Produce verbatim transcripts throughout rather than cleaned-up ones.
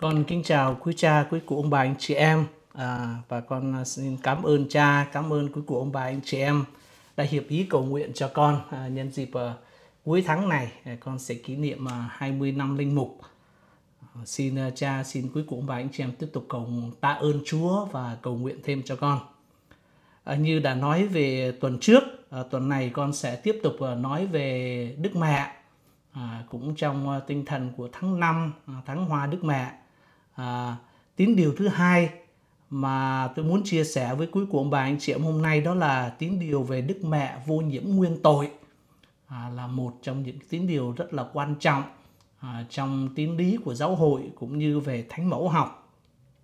Con kính chào quý cha, quý cụ ông bà anh chị em à, và con xin cảm ơn cha, cảm ơn quý cụ ông bà anh chị em đã hiệp ý cầu nguyện cho con à, nhân dịp à, cuối tháng này con sẽ kỷ niệm à, hai mươi năm linh mục. À, xin à, cha, xin quý cụ ông bà anh chị em tiếp tục cầu tạ ơn Chúa và cầu nguyện thêm cho con. À, như đã nói về tuần trước, à, tuần này con sẽ tiếp tục à, nói về Đức Mẹ. À, cũng trong uh, tinh thần của tháng năm, uh, tháng Hoa Đức Mẹ. À, tín điều thứ hai mà tôi muốn chia sẻ với quý cụ ông bà anh chị em hôm nay đó là tín điều về Đức Mẹ vô nhiễm nguyên tội. À, là một trong những tín điều rất là quan trọng à, trong tín lý của giáo hội cũng như về thánh mẫu học.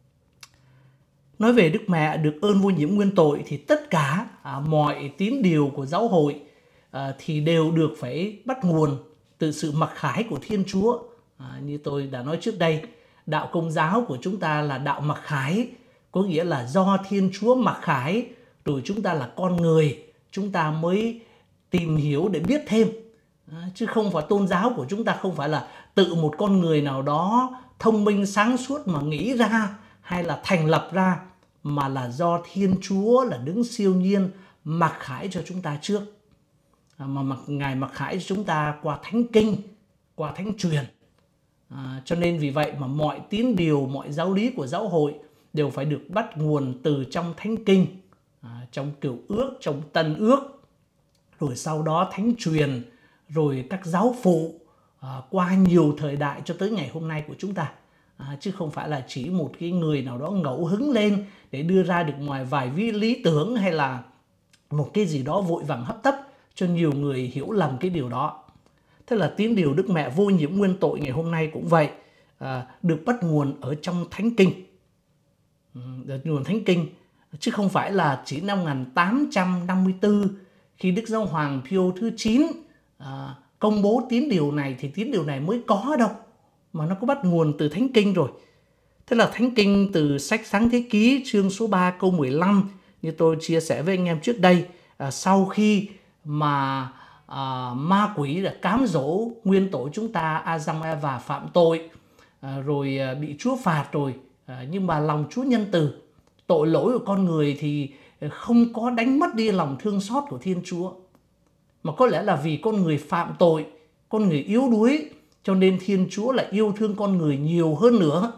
Nói về Đức Mẹ được ơn vô nhiễm nguyên tội thì tất cả à, mọi tín điều của giáo hội à, thì đều được phải bắt nguồn từ sự mặc khải của Thiên Chúa. À, như tôi đã nói trước đây, đạo Công giáo của chúng ta là đạo mặc khải, có nghĩa là do Thiên Chúa mặc khải, rồi chúng ta là con người, chúng ta mới tìm hiểu để biết thêm. À, chứ không phải tôn giáo của chúng ta không phải là tự một con người nào đó thông minh sáng suốt mà nghĩ ra hay là thành lập ra, mà là do Thiên Chúa là đứng siêu nhiên mặc khải cho chúng ta trước. Mà mặc, Ngài mặc khải cho chúng ta qua thánh kinh, qua thánh truyền. À, cho nên vì vậy mà mọi tín điều, mọi giáo lý của giáo hội đều phải được bắt nguồn từ trong thánh kinh, à, trong cựu ước, trong tân ước, rồi sau đó thánh truyền, rồi các giáo phụ à, qua nhiều thời đại cho tới ngày hôm nay của chúng ta. À, chứ không phải là chỉ một cái người nào đó ngẫu hứng lên để đưa ra được ngoài vài ví lý tưởng hay là một cái gì đó vội vàng hấp tấp cho nhiều người hiểu lầm cái điều đó. Thế là tín điều Đức Mẹ vô nhiễm nguyên tội ngày hôm nay cũng vậy, à, được bắt nguồn ở trong thánh kinh, được nguồn thánh kinh, chứ không phải là chỉ năm một nghìn tám trăm năm mươi tư khi Đức Giáo Hoàng Pio thứ chín à, công bố tín điều này thì tín điều này mới có đâu, mà nó có bắt nguồn từ thánh kinh rồi. Thế là thánh kinh từ sách Sáng Thế Ký chương số ba câu mười lăm, như tôi chia sẻ với anh em trước đây, à, sau khi mà à, ma quỷ đã cám dỗ nguyên tội chúng ta, Adam Eva phạm tội, à, rồi à, bị Chúa phạt rồi, à, nhưng mà lòng Chúa nhân từ, tội lỗi của con người thì không có đánh mất đi lòng thương xót của Thiên Chúa, mà có lẽ là vì con người phạm tội, con người yếu đuối, cho nên Thiên Chúa lại yêu thương con người nhiều hơn nữa.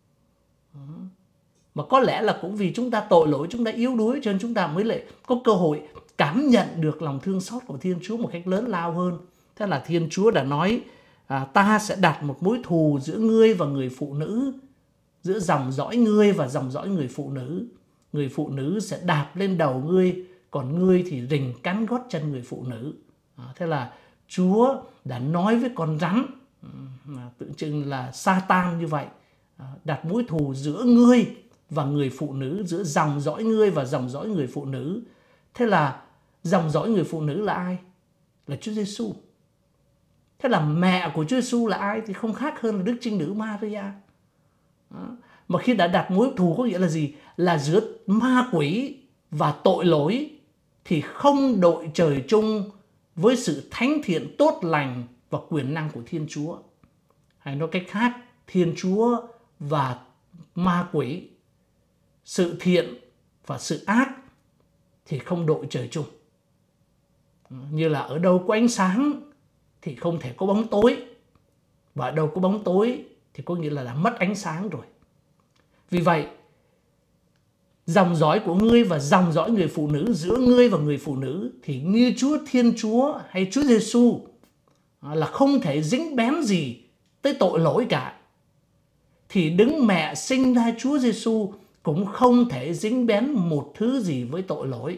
Mà có lẽ là cũng vì chúng ta tội lỗi, chúng ta yếu đuối, cho nên chúng ta mới lại có cơ hội cảm nhận được lòng thương xót của Thiên Chúa một cách lớn lao hơn. Thế là Thiên Chúa đã nói, à, ta sẽ đặt một mối thù giữa ngươi và người phụ nữ, giữa dòng dõi ngươi và dòng dõi người phụ nữ. Người phụ nữ sẽ đạp lên đầu ngươi, còn ngươi thì rình cắn gót chân người phụ nữ. À, thế là Chúa đã nói với con rắn, à, tượng trưng là Satan như vậy, à, đặt mối thù giữa ngươi và người phụ nữ, giữa dòng dõi ngươi và dòng dõi người phụ nữ. Thế là dòng dõi người phụ nữ là ai? Là Chúa Giêsu. Thế là mẹ của Chúa Giêsu là ai? Thì không khác hơn là Đức Trinh Nữ Maria. Đó. Mà khi đã đặt mối thù có nghĩa là gì? Là giữa ma quỷ và tội lỗi thì không đội trời chung với sự thánh thiện tốt lành và quyền năng của Thiên Chúa. Hay nói cách khác, Thiên Chúa và ma quỷ, sự thiện và sự ác thì không đội trời chung. Như là ở đâu có ánh sáng thì không thể có bóng tối, và ở đâu có bóng tối thì có nghĩa là đã mất ánh sáng rồi. Vì vậy, dòng dõi của ngươi và dòng dõi người phụ nữ, giữa ngươi và người phụ nữ thì như Chúa Thiên Chúa hay Chúa Giêsu là không thể dính bén gì tới tội lỗi cả, thì Đấng Mẹ sinh ra Chúa Giêsu cũng không thể dính bén một thứ gì với tội lỗi.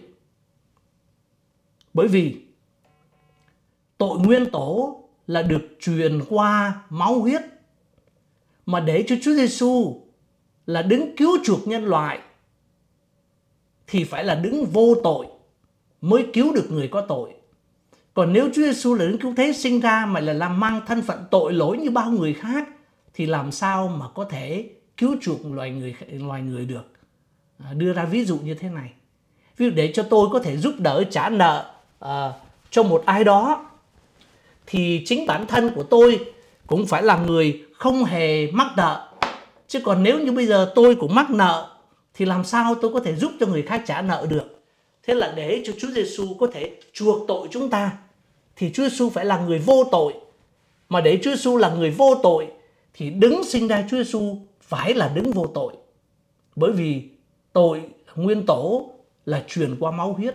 Bởi vì tội nguyên tổ là được truyền qua máu huyết, mà để cho Chúa Giêsu là đấng cứu chuộc nhân loại thì phải là đấng vô tội mới cứu được người có tội. Còn nếu Chúa Giêsu là đấng cứu thế sinh ra mà là làm mang thân phận tội lỗi như bao người khác thì làm sao mà có thể cứu chuộc loài người loài người được. À, đưa ra ví dụ như thế này. Ví dụ để cho tôi có thể giúp đỡ trả nợ à, cho một ai đó thì chính bản thân của tôi cũng phải là người không hề mắc nợ, Chứ còn nếu như bây giờ tôi cũng mắc nợ thì làm sao tôi có thể giúp cho người khác trả nợ được. Thế là để cho Chúa Giêsu có thể chuộc tội chúng ta thì Chúa Giêsu phải là người vô tội. Mà để Chúa Giêsu là người vô tội thì đấng sinh ra Chúa Giêsu phải là đấng vô tội. Bởi vì tội nguyên tổ là truyền qua máu huyết.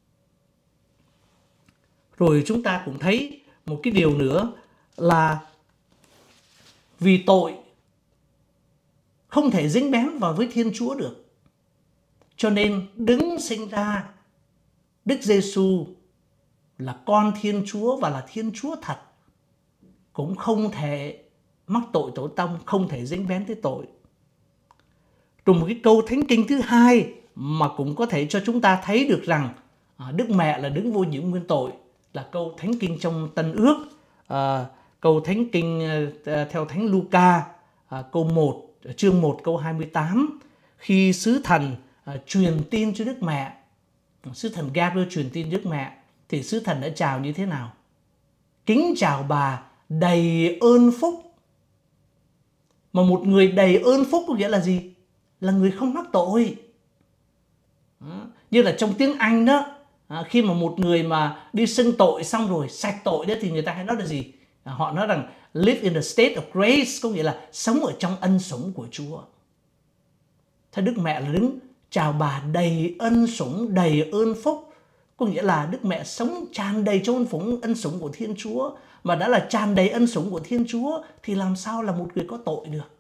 Rồi chúng ta cũng thấy một cái điều nữa là vì tội không thể dính bén vào với Thiên Chúa được. Cho nên đấng sinh ra Đức Giêsu là con Thiên Chúa và là Thiên Chúa thật cũng không thể mắc tội tổ tông, không thể dính bén tới tội. Rồi một cái câu thánh kinh thứ hai mà cũng có thể cho chúng ta thấy được rằng Đức Mẹ là đấng vô nhiễm nguyên tội là câu thánh kinh trong Tân Ước, à, câu thánh kinh à, theo thánh Luca, à, câu một, chương một câu hai mươi tám, khi sứ thần à, truyền tin cho Đức Mẹ, sứ thần Gabriel truyền tin Đức Mẹ thì sứ thần đã chào như thế nào? Kính chào bà đầy ơn phúc. Mà một người đầy ơn phúc có nghĩa là gì? Là người không mắc tội. Đó. Như là trong tiếng Anh đó, à, khi mà một người mà đi xưng tội xong rồi sạch tội đó thì người ta hay nói là gì? À, họ nói rằng live in the state of grace, có nghĩa là sống ở trong ân sủng của Chúa. Thế Đức Mẹ là đứng chào bà đầy ân sủng, đầy ơn phúc, có nghĩa là Đức Mẹ sống tràn đầy trong ân phúc, ân sủng của Thiên Chúa. Mà đã là tràn đầy ân sủng của Thiên Chúa thì làm sao là một người có tội được?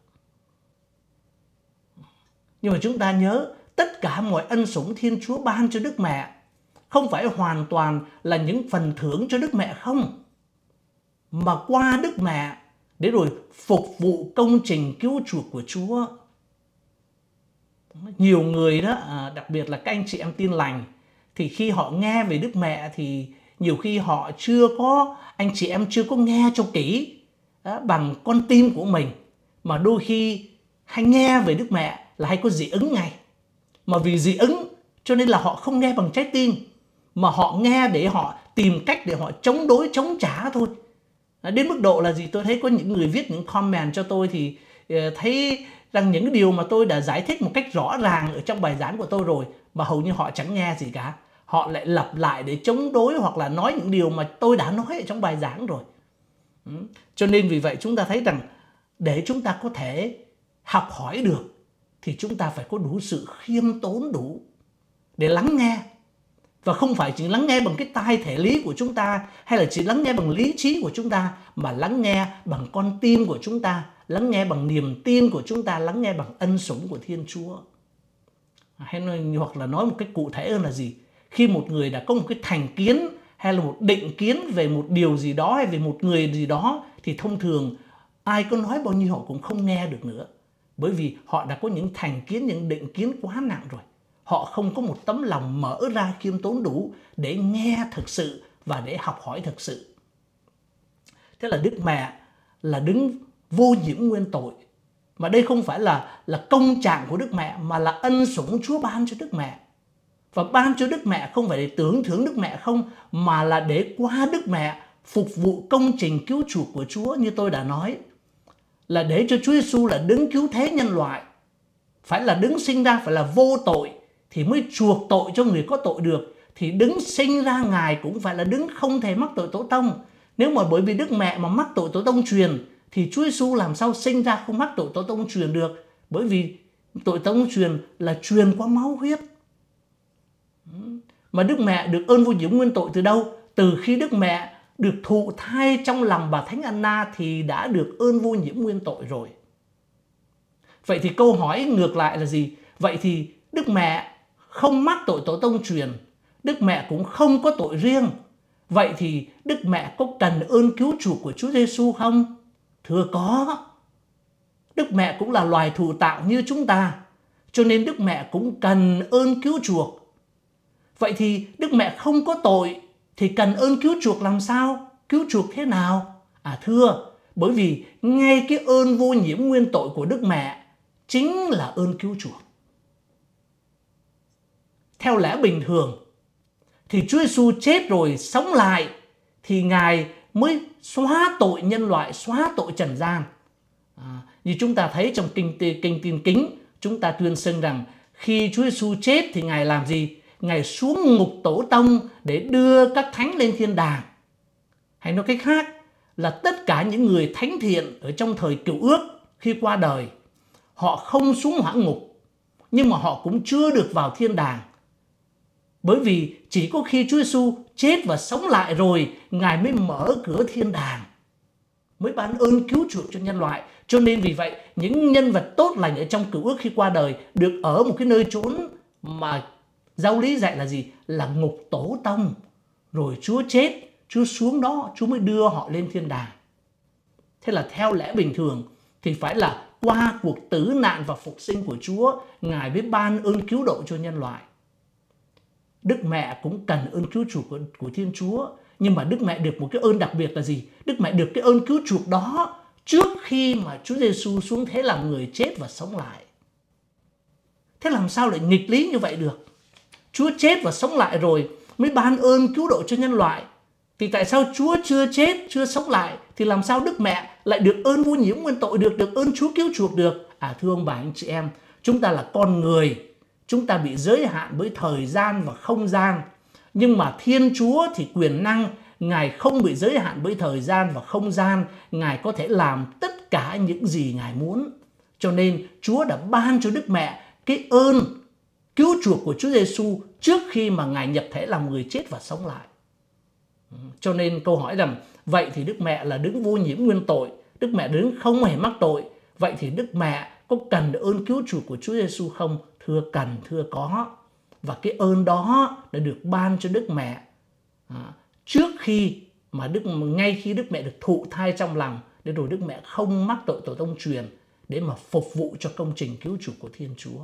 Nhưng mà chúng ta nhớ, tất cả mọi ân sủng Thiên Chúa ban cho Đức Mẹ không phải hoàn toàn là những phần thưởng cho Đức Mẹ không, mà qua Đức Mẹ để rồi phục vụ công trình cứu chuộc của Chúa. Nhiều người đó, đặc biệt là các anh chị em Tin Lành, thì khi họ nghe về Đức Mẹ thì nhiều khi họ chưa có, anh chị em chưa có nghe cho kỹ đó, bằng con tim của mình. Mà đôi khi hay nghe về Đức Mẹ là hay có dị ứng ngay. Mà vì dị ứng cho nên là họ không nghe bằng trái tim, mà họ nghe để họ tìm cách để họ chống đối, chống trả thôi. Đến mức độ là gì? Tôi thấy có những người viết những comment cho tôi thì thấy rằng những điều mà tôi đã giải thích một cách rõ ràng ở trong bài giảng của tôi rồi mà hầu như họ chẳng nghe gì cả. Họ lại lặp lại để chống đối hoặc là nói những điều mà tôi đã nói ở trong bài giảng rồi. Cho nên vì vậy chúng ta thấy rằng để chúng ta có thể học hỏi được thì chúng ta phải có đủ sự khiêm tốn đủ để lắng nghe. Và không phải chỉ lắng nghe bằng cái tai thể lý của chúng ta hay là chỉ lắng nghe bằng lý trí của chúng ta, mà lắng nghe bằng con tim của chúng ta, lắng nghe bằng niềm tin của chúng ta, lắng nghe bằng ân sủng của Thiên Chúa. Hay nói, hoặc là nói một cách cụ thể hơn là gì? Khi một người đã có một cái thành kiến hay là một định kiến về một điều gì đó hay về một người gì đó thì thông thường ai có nói bao nhiêu họ cũng không nghe được nữa. Bởi vì họ đã có những thành kiến, những định kiến quá nặng rồi. Họ không có một tấm lòng mở ra khiêm tốn đủ để nghe thực sự và để học hỏi thực sự. Thế là Đức Mẹ là đứng vô nhiễm nguyên tội. Mà đây không phải là, là công trạng của Đức Mẹ, mà là ân sủng Chúa ban cho Đức Mẹ. Và ban cho Đức Mẹ không phải để tưởng thưởng Đức Mẹ không, mà là để qua Đức Mẹ phục vụ công trình cứu chuộc của Chúa. Như tôi đã nói, là để cho Chúa Giêsu là đấng cứu thế nhân loại, phải là đấng sinh ra, phải là vô tội thì mới chuộc tội cho người có tội được. Thì đấng sinh ra Ngài cũng phải là đấng không thể mắc tội tổ tông. Nếu mà bởi vì Đức Mẹ mà mắc tội tổ tông truyền thì Chúa Giêsu làm sao sinh ra không mắc tội tổ tông truyền được? Bởi vì tội tổ tông truyền là truyền qua máu huyết. Mà Đức Mẹ được ơn vô nhiễm nguyên tội từ đâu? Từ khi Đức Mẹ được thụ thai trong lòng bà Thánh Anna thì đã được ơn vô nhiễm nguyên tội rồi. Vậy thì câu hỏi ngược lại là gì? Vậy thì Đức Mẹ không mắc tội tổ tông truyền, Đức Mẹ cũng không có tội riêng. Vậy thì Đức Mẹ có cần ơn cứu chuộc của Chúa Giêsu không? Thưa có. Đức Mẹ cũng là loài thụ tạo như chúng ta, cho nên Đức Mẹ cũng cần ơn cứu chuộc. Vậy thì Đức Mẹ không có tội thì cần ơn cứu chuộc làm sao? Cứu chuộc thế nào? À thưa, bởi vì ngay cái ơn vô nhiễm nguyên tội của Đức Mẹ chính là ơn cứu chuộc. Theo lẽ bình thường thì Chúa Giêsu chết rồi sống lại thì Ngài mới xóa tội nhân loại, xóa tội trần gian. À, Như chúng ta thấy trong kinh kinh Tin Kính, chúng ta tuyên xưng rằng khi Chúa Giêsu chết thì Ngài làm gì? Ngài xuống ngục tổ tông để đưa các thánh lên thiên đàng. Hay nói cách khác là tất cả những người thánh thiện ở trong thời Cựu Ước khi qua đời, họ không xuống hỏa ngục, nhưng mà họ cũng chưa được vào thiên đàng. Bởi vì chỉ có khi Chúa Giêsu chết và sống lại rồi, Ngài mới mở cửa thiên đàng, mới ban ơn cứu chuộc cho nhân loại. Cho nên vì vậy, những nhân vật tốt lành ở trong Cựu Ước khi qua đời được ở một cái nơi chốn mà giáo lý dạy là gì? Là ngục tổ tông. Rồi Chúa chết, Chúa xuống đó, Chúa mới đưa họ lên thiên đàng. Thế là theo lẽ bình thường thì phải là qua cuộc tử nạn và phục sinh của Chúa, Ngài mới ban ơn cứu độ cho nhân loại. Đức Mẹ cũng cần ơn cứu chuộc của, của Thiên Chúa. Nhưng mà Đức Mẹ được một cái ơn đặc biệt là gì? Đức Mẹ được cái ơn cứu chuộc đó trước khi mà Chúa Giêsu xuống thế làm người chết và sống lại. Thế làm sao lại nghịch lý như vậy được? Chúa chết và sống lại rồi mới ban ơn cứu độ cho nhân loại. Thì tại sao Chúa chưa chết, chưa sống lại thì làm sao Đức Mẹ lại được ơn vô nhiễm nguyên tội được, được ơn Chúa cứu chuộc được? À thưa ông bà anh chị em, chúng ta là con người, chúng ta bị giới hạn bởi thời gian và không gian. Nhưng mà Thiên Chúa thì quyền năng, Ngài không bị giới hạn bởi thời gian và không gian. Ngài có thể làm tất cả những gì Ngài muốn. Cho nên Chúa đã ban cho Đức Mẹ cái ơn cứu chuộc của Chúa Giêsu trước khi mà Ngài nhập thể làm người chết và sống lại. Cho nên câu hỏi rằng vậy thì Đức Mẹ là đấng vô nhiễm nguyên tội, Đức Mẹ đấng không hề mắc tội, vậy thì Đức Mẹ có cần ơn cứu chuộc của Chúa Giêsu không? Thưa cần, thưa có. Và cái ơn đó đã được ban cho Đức Mẹ à, trước khi mà Đức ngay khi Đức Mẹ được thụ thai trong lòng, để rồi Đức Mẹ không mắc tội tổ tông truyền để mà phục vụ cho công trình cứu chuộc của Thiên Chúa.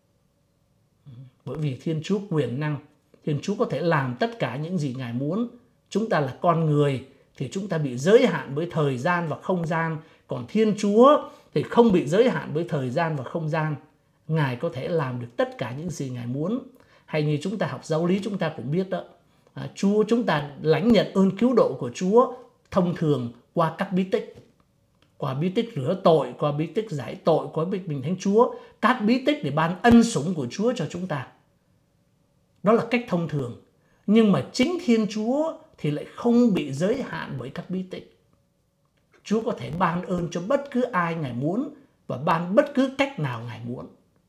Bởi vì Thiên Chúa quyền năng, Thiên Chúa có thể làm tất cả những gì Ngài muốn. Chúng ta là con người thì chúng ta bị giới hạn bởi thời gian và không gian, còn Thiên Chúa thì không bị giới hạn bởi thời gian và không gian. Ngài có thể làm được tất cả những gì Ngài muốn. Hay như chúng ta học giáo lý chúng ta cũng biết đó, à, Chúa chúng ta lãnh nhận ơn cứu độ của Chúa thông thường qua các bí tích, qua bí tích rửa tội, qua bí tích giải tội, qua bí tích bình thánh Chúa, các bí tích để ban ân sủng của Chúa cho chúng ta. Đó là cách thông thường. Nhưng mà chính Thiên Chúa thì lại không bị giới hạn bởi các bí tích. Chúa có thể ban ơn cho bất cứ ai Ngài muốn và ban bất cứ cách nào Ngài muốn.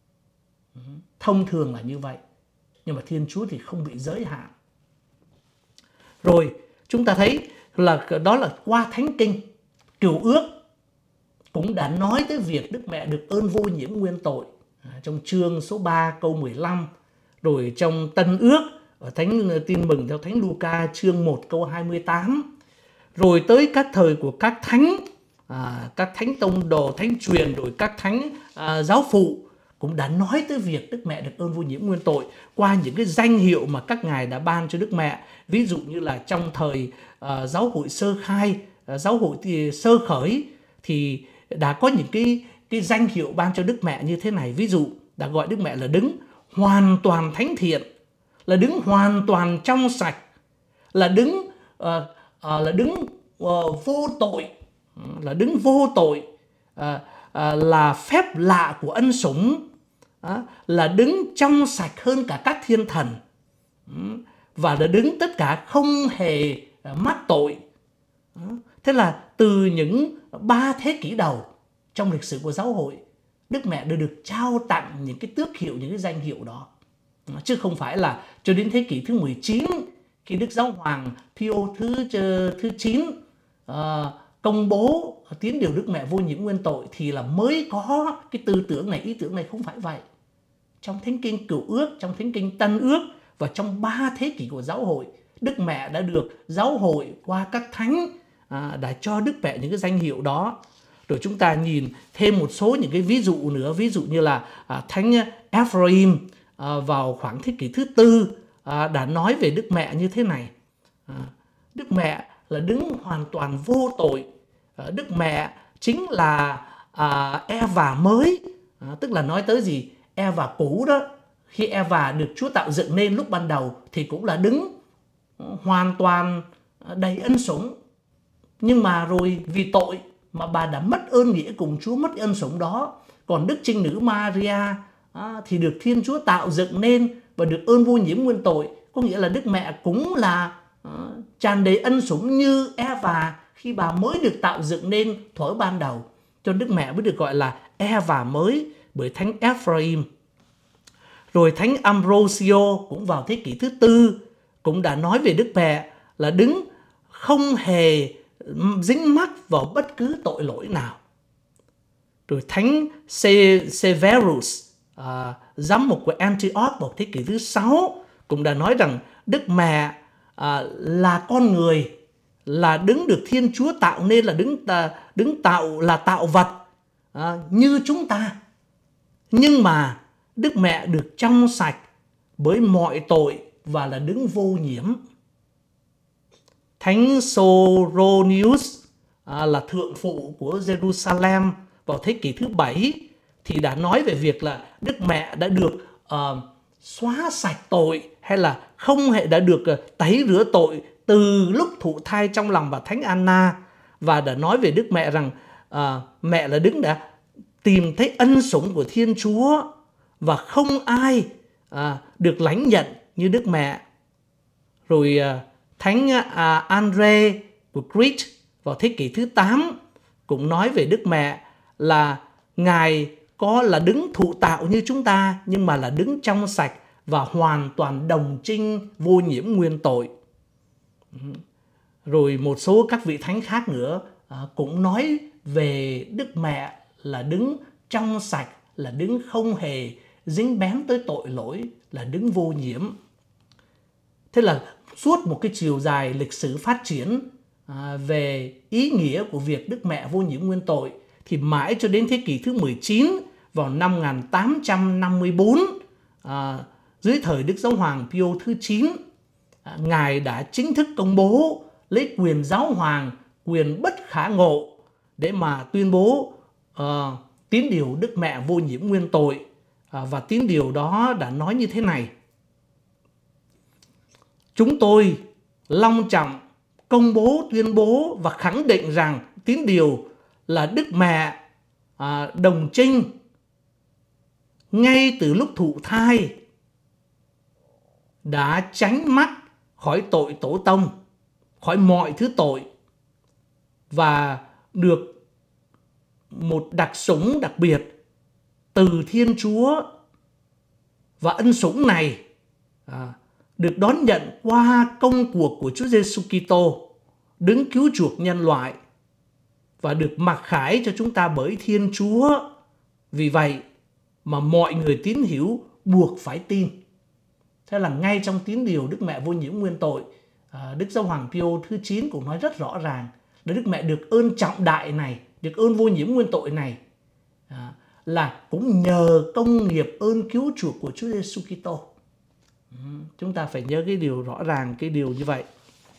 Thông thường là như vậy. Nhưng mà Thiên Chúa thì không bị giới hạn. Rồi chúng ta thấy là đó là qua Thánh Kinh, Cựu Ước cũng đã nói tới việc Đức Mẹ được ơn vô nhiễm nguyên tội. À, trong chương số ba câu mười lăm. Rồi trong Tân Ước, ở Thánh Tin Mừng theo Thánh Luca chương một câu hai mươi tám. Rồi tới các thời của các thánh, à, các thánh tông đồ, thánh truyền, rồi các thánh à, giáo phụ cũng đã nói tới việc Đức Mẹ được ơn vô nhiễm nguyên tội qua những cái danh hiệu mà các ngài đã ban cho Đức Mẹ. Ví dụ như là trong thời uh, giáo hội sơ khai, uh, giáo hội thì sơ khởi thì đã có những cái, cái danh hiệu ban cho Đức Mẹ như thế này. Ví dụ đã gọi Đức Mẹ là đấng hoàn toàn thánh thiện, là đấng hoàn toàn trong sạch, là đấng uh, uh, là đấng uh, vô tội, là đấng vô tội, uh, uh, là phép lạ của ân sủng, uh, là đấng trong sạch hơn cả các thiên thần, uh, và là đấng tất cả không hề uh, mắc tội. Uh, thế là từ những ba thế kỷ đầu trong lịch sử của giáo hội, Đức Mẹ đã được trao tặng những cái tước hiệu, những cái danh hiệu đó. Chứ không phải là cho đến thế kỷ thứ mười chín, khi Đức Giáo Hoàng Pio thứ thứ chín uh, công bố tín điều Đức Mẹ vô nhiễm nguyên tội thì là mới có cái tư tưởng này, ý tưởng này. Không phải vậy. Trong Thánh Kinh Cựu Ước, trong Thánh Kinh Tân Ước và trong ba thế kỷ của giáo hội, Đức Mẹ đã được giáo hội qua các thánh uh, đã cho Đức Mẹ những cái danh hiệu đó. Rồi chúng ta nhìn thêm một số những cái ví dụ nữa. Ví dụ như là uh, Thánh Ephraim À, vào khoảng thế kỷ thứ tư à, đã nói về Đức Mẹ như thế này. à, Đức Mẹ là đấng hoàn toàn vô tội. à, Đức Mẹ chính là à, Eva mới, à, tức là nói tới gì? Eva cũ đó, khi Eva được Chúa tạo dựng nên lúc ban đầu thì cũng là đấng hoàn toàn đầy ân sủng. Nhưng mà rồi vì tội mà bà đã mất ơn nghĩa cùng Chúa, mất ơn sống đó. Còn Đức Trinh Nữ Maria à, thì được Thiên Chúa tạo dựng nên và được ơn vô nhiễm nguyên tội. Có nghĩa là Đức Mẹ cũng là à, tràn đầy ân sủng như Eva khi bà mới được tạo dựng nên thuở ban đầu. Cho Đức Mẹ mới được gọi là Eva mới bởi Thánh Ephraim. Rồi Thánh Ambrosio cũng vào thế kỷ thứ tư cũng đã nói về Đức Mẹ là đứng không hề dính mắc vào bất cứ tội lỗi nào. Rồi Thánh Severus, à, giám mục của Antioch vào thế kỷ thứ sáu cũng đã nói rằng Đức Mẹ à, là con người, là đứng được Thiên Chúa tạo nên, là đứng, ta, đứng tạo là tạo vật à, như chúng ta. Nhưng mà Đức Mẹ được trong sạch bởi mọi tội và là đứng vô nhiễm. Thánh Soronius à, là thượng phụ của Jerusalem vào thế kỷ thứ bảy thì đã nói về việc là Đức Mẹ đã được uh, xóa sạch tội hay là không hề đã được uh, tẩy rửa tội từ lúc thụ thai trong lòng bà Thánh Anna, và đã nói về Đức Mẹ rằng uh, mẹ là đứng đã tìm thấy ân sủng của Thiên Chúa và không ai uh, được lãnh nhận như Đức Mẹ. Rồi uh, Thánh uh, Andre của Crete vào thế kỷ thứ tám cũng nói về Đức Mẹ là Ngài có là đứng thụ tạo như chúng ta, nhưng mà là đứng trong sạch và hoàn toàn đồng trinh vô nhiễm nguyên tội. Rồi một số các vị thánh khác nữa à, cũng nói về Đức Mẹ là đứng trong sạch, là đứng không hề dính bén tới tội lỗi, là đứng vô nhiễm. Thế là suốt một cái chiều dài lịch sử phát triển à, về ý nghĩa của việc Đức Mẹ vô nhiễm nguyên tội, thì mãi cho đến thế kỷ thứ mười chín, vào năm một nghìn tám trăm năm mươi bốn, à, dưới thời Đức Giáo Hoàng Pio thứ chín, à, Ngài đã chính thức công bố lấy quyền giáo hoàng, quyền bất khả ngộ để mà tuyên bố uh, tín điều Đức Mẹ vô nhiễm nguyên tội. À, và tín điều đó đã nói như thế này: chúng tôi long trọng công bố, tuyên bố và khẳng định rằng tín điều là Đức Mẹ à, đồng trinh ngay từ lúc thụ thai đã tránh mắc khỏi tội tổ tông, khỏi mọi thứ tội, và được một đặc sủng đặc biệt từ Thiên Chúa. Và ân sủng này à, được đón nhận qua công cuộc của Chúa Giêsu Kitô, đứng cứu chuộc nhân loại, và được mặc khải cho chúng ta bởi Thiên Chúa. Vì vậy mà mọi người tín hữu buộc phải tin. Thế là ngay trong tín điều Đức Mẹ vô nhiễm nguyên tội, Đức Giáo Hoàng Pio thứ chín cũng nói rất rõ ràng là Đức Mẹ được ơn trọng đại này, được ơn vô nhiễm nguyên tội này là cũng nhờ công nghiệp ơn cứu chuộc của Chúa Giêsu Kitô. Chúng ta phải nhớ cái điều rõ ràng, cái điều như vậy.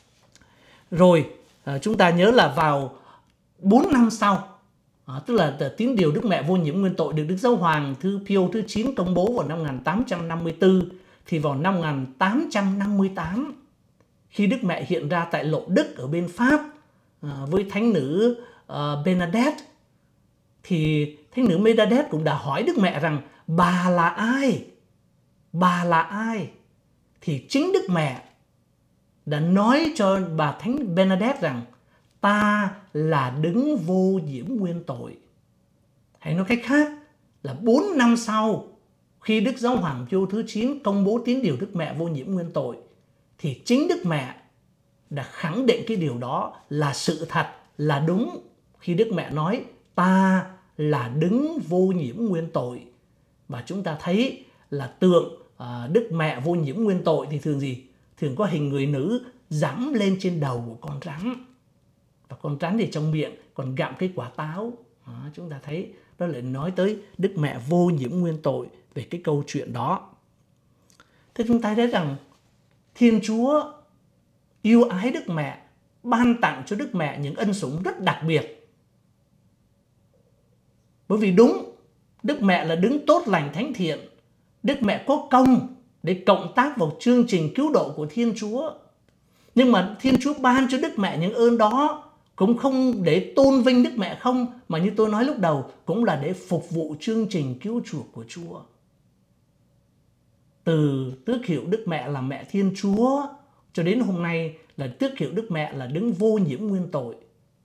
Rồi chúng ta nhớ là vào bốn năm sau, à, tức là tín điều Đức Mẹ vô nhiễm nguyên tội được Đức Giáo Hoàng thứ Pio thứ chín công bố vào năm một nghìn tám trăm năm mươi tư, thì vào năm một nghìn tám trăm năm mươi tám, khi Đức Mẹ hiện ra tại Lộ Đức ở bên Pháp à, với Thánh nữ à, Bernadette, thì Thánh nữ Bernadette cũng đã hỏi Đức Mẹ rằng bà là ai? Bà là ai? Thì chính Đức Mẹ đã nói cho bà Thánh Bernadette rằng ta là đứng vô nhiễm nguyên tội. Hay nói cách khác là bốn năm sau, khi Đức Giáo Hoàng Pio thứ chín công bố tín điều Đức Mẹ vô nhiễm nguyên tội, thì chính Đức Mẹ đã khẳng định cái điều đó là sự thật, là đúng, khi Đức Mẹ nói ta là đứng vô nhiễm nguyên tội. Và chúng ta thấy là tượng à, Đức Mẹ vô nhiễm nguyên tội thì thường gì? Thường có hình người nữ giẫm lên trên đầu của con rắn. Và con rắn thì trong miệng còn gặm cái quả táo. Đó, chúng ta thấy đó lại nói tới Đức Mẹ vô nhiễm nguyên tội về cái câu chuyện đó. Thế chúng ta thấy rằng Thiên Chúa yêu ái Đức Mẹ, ban tặng cho Đức Mẹ những ân sủng rất đặc biệt. Bởi vì đúng, Đức Mẹ là đứng tốt lành thánh thiện, Đức Mẹ có công để cộng tác vào chương trình cứu độ của Thiên Chúa. Nhưng mà Thiên Chúa ban cho Đức Mẹ những ơn đó cũng không để tôn vinh Đức Mẹ không, mà như tôi nói lúc đầu, cũng là để phục vụ chương trình cứu chuộc của Chúa. Từ tước hiệu Đức Mẹ là Mẹ Thiên Chúa cho đến hôm nay là tước hiệu Đức Mẹ là đấng vô nhiễm nguyên tội,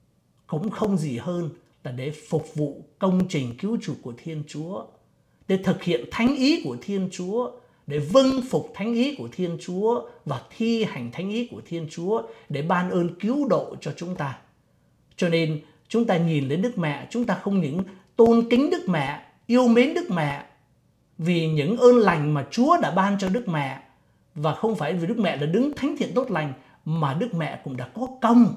cũng không gì hơn là để phục vụ công trình cứu chuộc của Thiên Chúa, để thực hiện thánh ý của Thiên Chúa, để vâng phục thánh ý của Thiên Chúa và thi hành thánh ý của Thiên Chúa để ban ơn cứu độ cho chúng ta. Cho nên chúng ta nhìn đến Đức Mẹ, chúng ta không những tôn kính Đức Mẹ, yêu mến Đức Mẹ vì những ơn lành mà Chúa đã ban cho Đức Mẹ, và không phải vì Đức Mẹ là đứng thánh thiện tốt lành, mà Đức Mẹ cũng đã có công,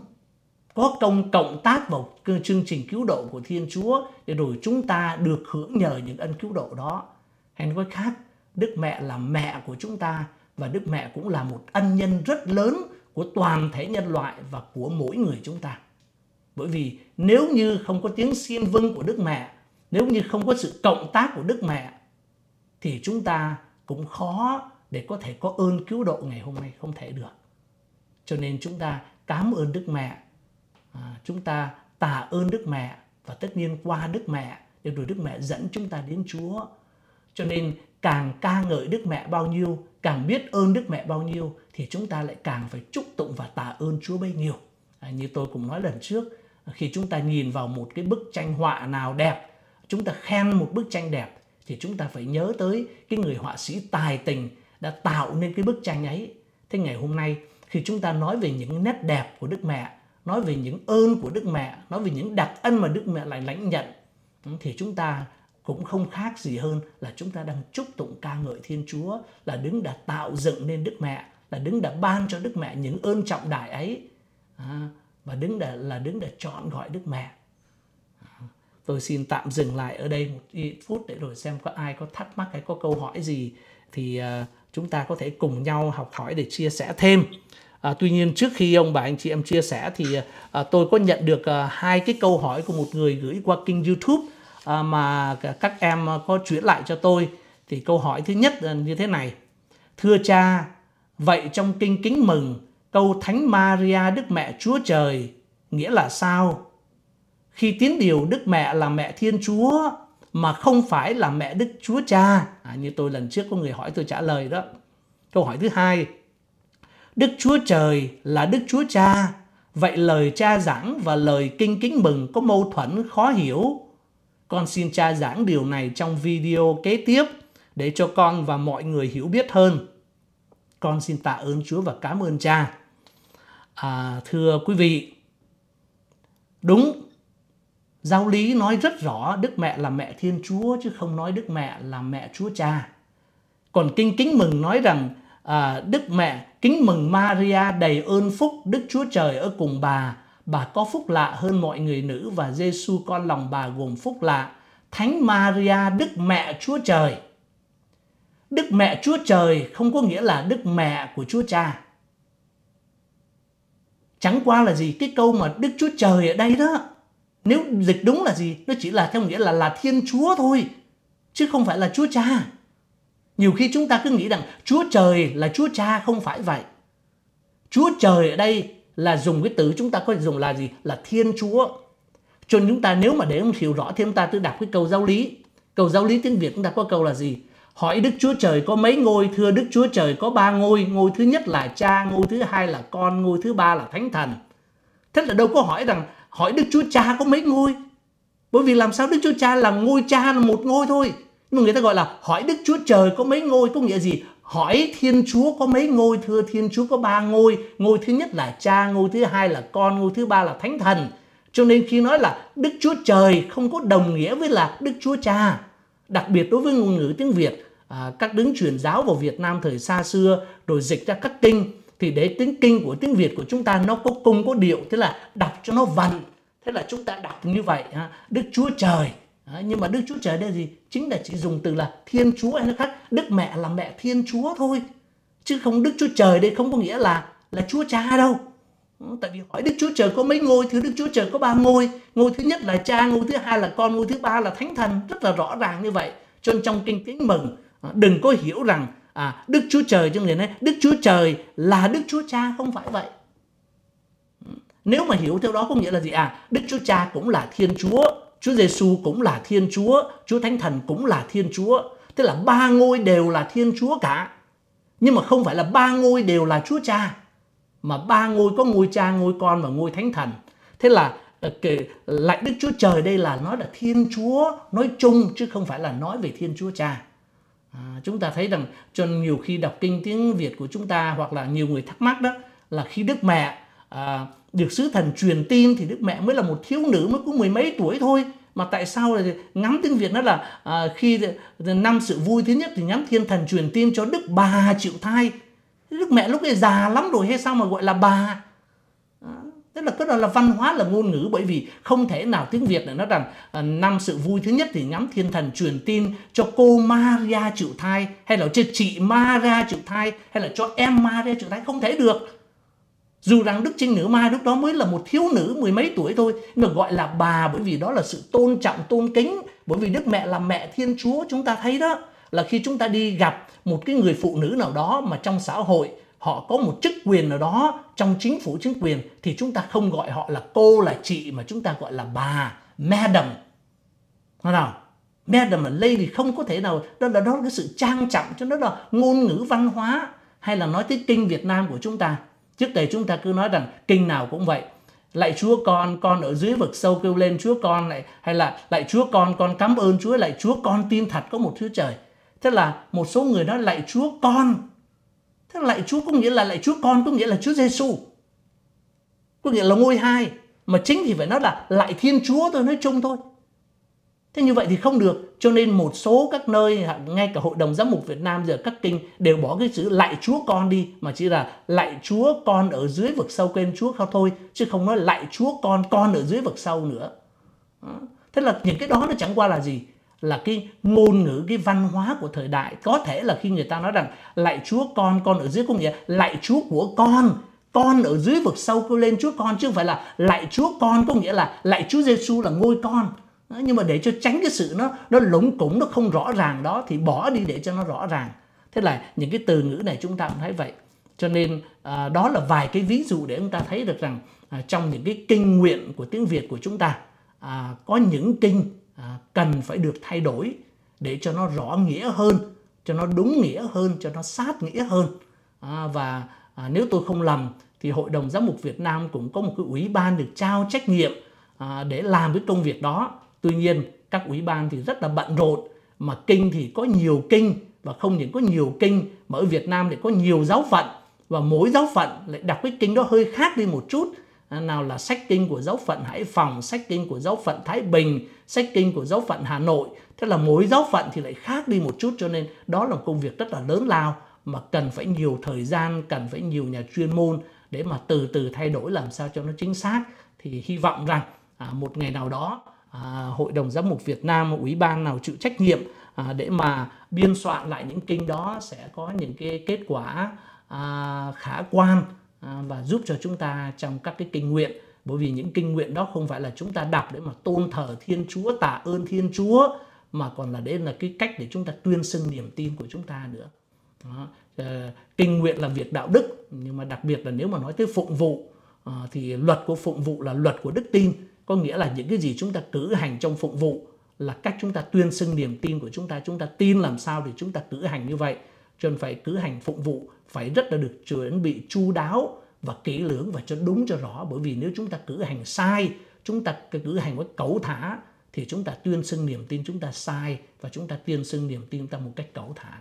có công cộng tác vào chương trình cứu độ của Thiên Chúa để rồi chúng ta được hưởng nhờ những ân cứu độ đó. Hay nói khác, Đức Mẹ là mẹ của chúng ta, và Đức Mẹ cũng là một ân nhân rất lớn của toàn thể nhân loại và của mỗi người chúng ta. Bởi vì nếu như không có tiếng xin vâng của Đức Mẹ, nếu như không có sự cộng tác của Đức Mẹ, thì chúng ta cũng khó để có thể có ơn cứu độ ngày hôm nay, không thể được. Cho nên chúng ta cảm ơn Đức Mẹ, à, chúng ta tạ ơn Đức Mẹ, và tất nhiên qua Đức Mẹ để rồi Đức Mẹ dẫn chúng ta đến Chúa. Cho nên càng ca ngợi Đức Mẹ bao nhiêu, càng biết ơn Đức Mẹ bao nhiêu, thì chúng ta lại càng phải chúc tụng và tạ ơn Chúa bấy nhiêu. À, như tôi cũng nói lần trước, khi chúng ta nhìn vào một cái bức tranh họa nào đẹp, chúng ta khen một bức tranh đẹp, thì chúng ta phải nhớ tới cái người họa sĩ tài tình đã tạo nên cái bức tranh ấy. Thế ngày hôm nay, khi chúng ta nói về những nét đẹp của Đức Mẹ, nói về những ơn của Đức Mẹ, nói về những đặc ân mà Đức Mẹ lại lãnh nhận, thì chúng ta cũng không khác gì hơn là chúng ta đang chúc tụng ca ngợi Thiên Chúa, là đấng đã tạo dựng nên Đức Mẹ, là đấng đã ban cho Đức Mẹ những ơn trọng đại ấy, à, và đấng đã là đấng đã chọn gọi Đức Mẹ. À, tôi xin tạm dừng lại ở đây một ít phút để rồi xem có ai có thắc mắc hay có câu hỏi gì thì uh, chúng ta có thể cùng nhau học hỏi để chia sẻ thêm. À, tuy nhiên trước khi ông bà anh chị em chia sẻ thì uh, tôi có nhận được uh, hai cái câu hỏi của một người gửi qua kênh YouTube uh, mà các em uh, có chuyển lại cho tôi. Thì câu hỏi thứ nhất là như thế này: thưa cha, vậy trong kinh Kính Mừng, câu Thánh Maria Đức Mẹ Chúa Trời nghĩa là sao? Khi tín điều Đức Mẹ là Mẹ Thiên Chúa mà không phải là Mẹ Đức Chúa Cha. À, như tôi lần trước có người hỏi tôi trả lời đó. Câu hỏi thứ hai: Đức Chúa Trời là Đức Chúa Cha, vậy lời cha giảng và lời kinh Kính Mừng có mâu thuẫn khó hiểu? Con xin cha giảng điều này trong video kế tiếp để cho con và mọi người hiểu biết hơn. Con xin tạ ơn Chúa và cảm ơn cha. À, thưa quý vị, đúng, Giáo lý nói rất rõ Đức Mẹ là Mẹ Thiên Chúa, chứ không nói Đức Mẹ là Mẹ Chúa Cha. Còn kinh Kính Mừng nói rằng à, Đức Mẹ kính mừng Maria đầy ơn phúc, Đức Chúa Trời ở cùng bà, bà có phúc lạ hơn mọi người nữ, và Giêsu con lòng bà gồm phúc lạ. Thánh Maria Đức Mẹ Chúa Trời. Đức Mẹ Chúa Trời không có nghĩa là Đức Mẹ của Chúa Cha. Chẳng qua là gì? Cái câu mà Đức Chúa Trời ở đây đó, nếu dịch đúng là gì? Nó chỉ là theo nghĩa là là Thiên Chúa thôi, chứ không phải là Chúa Cha. Nhiều khi chúng ta cứ nghĩ rằng Chúa Trời là Chúa Cha, không phải vậy. Chúa Trời ở đây là dùng cái từ chúng ta có thể dùng là gì? Là Thiên Chúa. Cho nên chúng ta nếu mà để không hiểu rõ thì chúng ta tự đọc cái câu giáo lý. Câu giáo lý tiếng Việt chúng ta có câu là gì? Hỏi Đức Chúa Trời có mấy ngôi? Thưa Đức Chúa Trời có ba ngôi. Ngôi thứ nhất là Cha, ngôi thứ hai là Con, ngôi thứ ba là Thánh Thần. Thế là đâu có hỏi rằng hỏi Đức Chúa Cha có mấy ngôi. Bởi vì làm sao Đức Chúa Cha là ngôi Cha là một ngôi thôi. Nhưng người ta gọi là hỏi Đức Chúa Trời có mấy ngôi, có nghĩa gì? Hỏi Thiên Chúa có mấy ngôi? Thưa Thiên Chúa có ba ngôi. Ngôi thứ nhất là Cha, ngôi thứ hai là Con, ngôi thứ ba là Thánh Thần. Cho nên khi nói là Đức Chúa Trời không có đồng nghĩa với là Đức Chúa Cha. Đặc biệt đối với ngôn ngữ tiếng Việt, à, các đấng truyền giáo vào Việt Nam thời xa xưa rồi dịch ra các kinh, thì để tiếng kinh của tiếng Việt của chúng ta nó có cung có điệu, thế là đọc cho nó vần. Thế là chúng ta đọc như vậy, ha? Đức Chúa Trời. À, nhưng mà Đức Chúa Trời đây gì? Chính là chỉ dùng từ là Thiên Chúa hay nó khác. Đức Mẹ là Mẹ Thiên Chúa thôi. Chứ không Đức Chúa Trời đây không có nghĩa là là Chúa Cha đâu. Tại vì hỏi Đức Chúa Trời có mấy ngôi? Thì Đức Chúa Trời có ba ngôi. Ngôi thứ nhất là Cha, ngôi thứ hai là Con, ngôi thứ ba là Thánh Thần. Rất là rõ ràng như vậy. Cho nên trong kinh Kính Mừng, đừng có hiểu rằng à, Đức Chúa Trời trong người này, Đức Chúa Trời là Đức Chúa Cha, không phải vậy. Nếu mà hiểu theo đó có nghĩa là gì? À, Đức Chúa Cha cũng là Thiên Chúa, Chúa Giêsu cũng là Thiên Chúa, Chúa Thánh Thần cũng là Thiên Chúa. Tức là ba ngôi đều là Thiên Chúa cả. Nhưng mà không phải là ba ngôi đều là Chúa Cha, mà ba ngôi có ngôi Cha, ngôi Con và ngôi Thánh Thần. Thế là cái lạy Đức Chúa Trời đây là nói là Thiên Chúa nói chung, chứ không phải là nói về Thiên Chúa Cha. À, chúng ta thấy rằng cho nhiều khi đọc kinh tiếng Việt của chúng ta, hoặc là nhiều người thắc mắc đó là khi Đức Mẹ à, được sứ thần truyền tin thì Đức Mẹ mới là một thiếu nữ mới có mười mấy tuổi thôi, mà tại sao là ngắm tiếng Việt nó là à, khi năm sự vui thứ nhất thì ngắm thiên thần truyền tin cho Đức Bà chịu thai. Đức Mẹ lúc ấy già lắm rồi hay sao mà gọi là bà? À, tức là cái đó là văn hóa, là ngôn ngữ, bởi vì không thể nào tiếng Việt này nói rằng à, năm sự vui thứ nhất thì ngắm thiên thần truyền tin cho cô Maria chịu thai, hay là cho chị Maria chịu thai, hay là cho em Maria chịu thai, không thể được. Dù rằng Đức Trinh Nữ Mai lúc đó mới là một thiếu nữ mười mấy tuổi thôi, nhưng mà gọi là bà bởi vì đó là sự tôn trọng, tôn kính, bởi vì Đức Mẹ là mẹ Thiên Chúa. Chúng ta thấy đó là khi chúng ta đi gặp một cái người phụ nữ nào đó mà trong xã hội họ có một chức quyền nào đó trong chính phủ chính quyền, thì chúng ta không gọi họ là cô, là chị, mà chúng ta gọi là bà, madam. Thấy nào? Madam và lady không có thể nào, đó là đó là cái sự trang trọng, cho nó là ngôn ngữ văn hóa. Hay là nói tới kinh Việt Nam của chúng ta, trước đây chúng ta cứ nói rằng kinh nào cũng vậy, lạy Chúa Con, con ở dưới vực sâu kêu lên Chúa Con này, hay là lạy Chúa Con, con cảm ơn Chúa, lạy Chúa Con tin thật có một Chúa Trời. Thế là một số người nói lạy Chúa Con. Thế là lạy Chúa có nghĩa là lạy Chúa Con có nghĩa là Chúa Giêsu, có nghĩa là ngôi hai, mà chính thì phải nói là lạy Thiên Chúa thôi, nói chung thôi. Thế như vậy thì không được, cho nên một số các nơi, ngay cả Hội đồng Giám mục Việt Nam giờ các kinh đều bỏ cái chữ lạy Chúa Con đi, mà chỉ là lạy Chúa Con ở dưới vực sâu kêu Chúa không thôi, chứ không nói lạy Chúa Con, con ở dưới vực sâu nữa. Đó. Thế là những cái đó nó chẳng qua là gì? Là cái ngôn ngữ, cái văn hóa của thời đại. Có thể là khi người ta nói rằng lạy Chúa Con, con ở dưới, có nghĩa lạy Chúa của con, con ở dưới vực sâu kêu lên Chúa Con, chứ không phải là lạy Chúa Con có nghĩa là lạy Chúa Giêsu là ngôi con. Đó, nhưng mà để cho tránh cái sự nó nó lủng củng, nó không rõ ràng đó, thì bỏ đi để cho nó rõ ràng. Thế là những cái từ ngữ này chúng ta cũng thấy vậy. Cho nên à, đó là vài cái ví dụ để chúng ta thấy được rằng à, trong những cái kinh nguyện của tiếng Việt của chúng ta à, có những kinh à, cần phải được thay đổi để cho nó rõ nghĩa hơn, cho nó đúng nghĩa hơn, cho nó sát nghĩa hơn. À, và à, nếu tôi không lầm thì Hội đồng Giám mục Việt Nam cũng có một cái ủy ban được trao trách nhiệm à, để làm cái công việc đó. Tuy nhiên các ủy ban thì rất là bận rộn, mà kinh thì có nhiều kinh, và không những có nhiều kinh mà ở Việt Nam thì có nhiều giáo phận, và mỗi giáo phận lại đọc cái kinh đó hơi khác đi một chút. À, nào là sách kinh của giáo phận Hải Phòng, sách kinh của giáo phận Thái Bình, sách kinh của giáo phận Hà Nội. Thế là mỗi giáo phận thì lại khác đi một chút, cho nên đó là một công việc rất là lớn lao mà cần phải nhiều thời gian, cần phải nhiều nhà chuyên môn để mà từ từ thay đổi làm sao cho nó chính xác. Thì hy vọng rằng à, một ngày nào đó À, Hội đồng Giám mục Việt Nam, ủy ban nào chịu trách nhiệm à, để mà biên soạn lại những kinh đó sẽ có những cái kết quả à, khả quan à, và giúp cho chúng ta trong các cái kinh nguyện. Bởi vì những kinh nguyện đó không phải là chúng ta đọc để mà tôn thờ Thiên Chúa, tạ ơn Thiên Chúa, mà còn là đây là cái cách để chúng ta tuyên xưng niềm tin của chúng ta nữa. Đó. À, kinh nguyện là việc đạo đức, nhưng mà đặc biệt là nếu mà nói tới phụng vụ à, thì luật của phụng vụ là luật của đức tin. Có nghĩa là những cái gì chúng ta cử hành trong phụng vụ là cách chúng ta tuyên xưng niềm tin của chúng ta. Chúng ta tin làm sao thì chúng ta cử hành như vậy. Cho nên phải cử hành phụng vụ phải rất là được chuẩn bị chu đáo và kỹ lưỡng và cho đúng cho rõ. Bởi vì nếu chúng ta cử hành sai, chúng ta cử hành với cẩu thả, thì chúng ta tuyên xưng niềm tin chúng ta sai, và chúng ta tuyên xưng niềm tin ta một cách cẩu thả.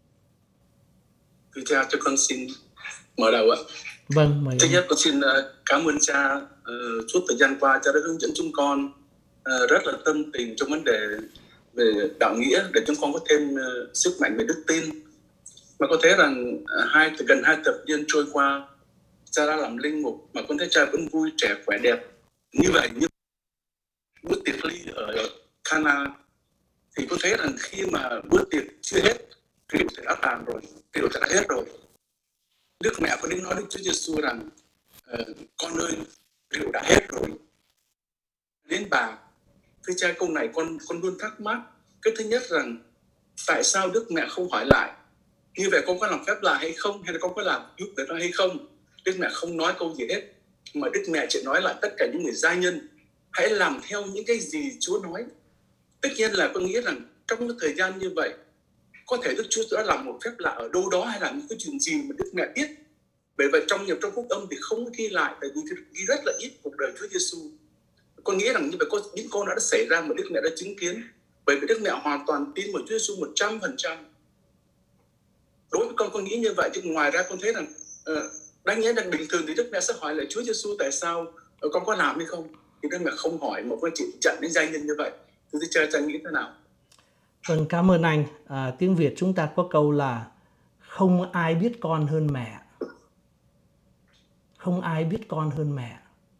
Thưa cha, cho con xin mở đầu ạ. Vâng, mời. Thứ nhất con xin cảm ơn cha uh, suốt thời gian qua cha đã hướng dẫn chúng con uh, rất là tâm tình trong vấn đề về đạo nghĩa, để chúng con có thêm uh, sức mạnh về đức tin. Mà có thấy rằng uh, hai gần hai thập niên trôi qua, cha đã làm linh mục mà con thấy cha vẫn vui, trẻ, khỏe, đẹp như vậy. Như bữa tiệc ly ở Cana thì con thấy rằng khi mà bữa tiệc chưa hết, rượu thì đã tàn rồi, rượu thì đã hết rồi. Đức Mẹ có đến nói Đức Chúa Giêsu rằng uh, con ơi, rượu đã hết rồi. Đến bà, thưa cha, câu này con con luôn thắc mắc. Cái thứ nhất rằng tại sao Đức Mẹ không hỏi lại như vậy con có làm phép lạ hay không, hay là con có làm giúp để nó hay không? Đức Mẹ không nói câu gì hết, mà Đức Mẹ chỉ nói lại tất cả những người gia nhân hãy làm theo những cái gì Chúa nói. Tất nhiên là có nghĩa rằng trong cái thời gian như vậy, có thể Đức Chúa đã làm một phép lạ ở đâu đó hay là những cái chuyện gì mà Đức Mẹ biết. Bởi vậy trong nhiều trong phúc âm thì không ghi lại, tại vì ghi rất là ít cuộc đời Chúa Giêsu. Có nghĩa rằng như vậy có những con đã xảy ra mà Đức Mẹ đã chứng kiến. Bởi vì Đức Mẹ hoàn toàn tin vào Chúa Giêsu một trăm phần trăm. Đối với con con nghĩ như vậy, chứ ngoài ra con thấy rằng uh, đáng nhẽ rằng bình thường thì Đức Mẹ sẽ hỏi lại Chúa Giêsu tại sao uh, con có làm hay không. Thì Đức Mẹ không hỏi một con chị chặn đến gia nhân như vậy. Thưa Thưa Cha, Cha nghĩ thế nào? Vâng, cảm ơn anh. À, tiếng Việt chúng ta có câu là không ai biết con hơn mẹ. Không ai biết con hơn mẹ.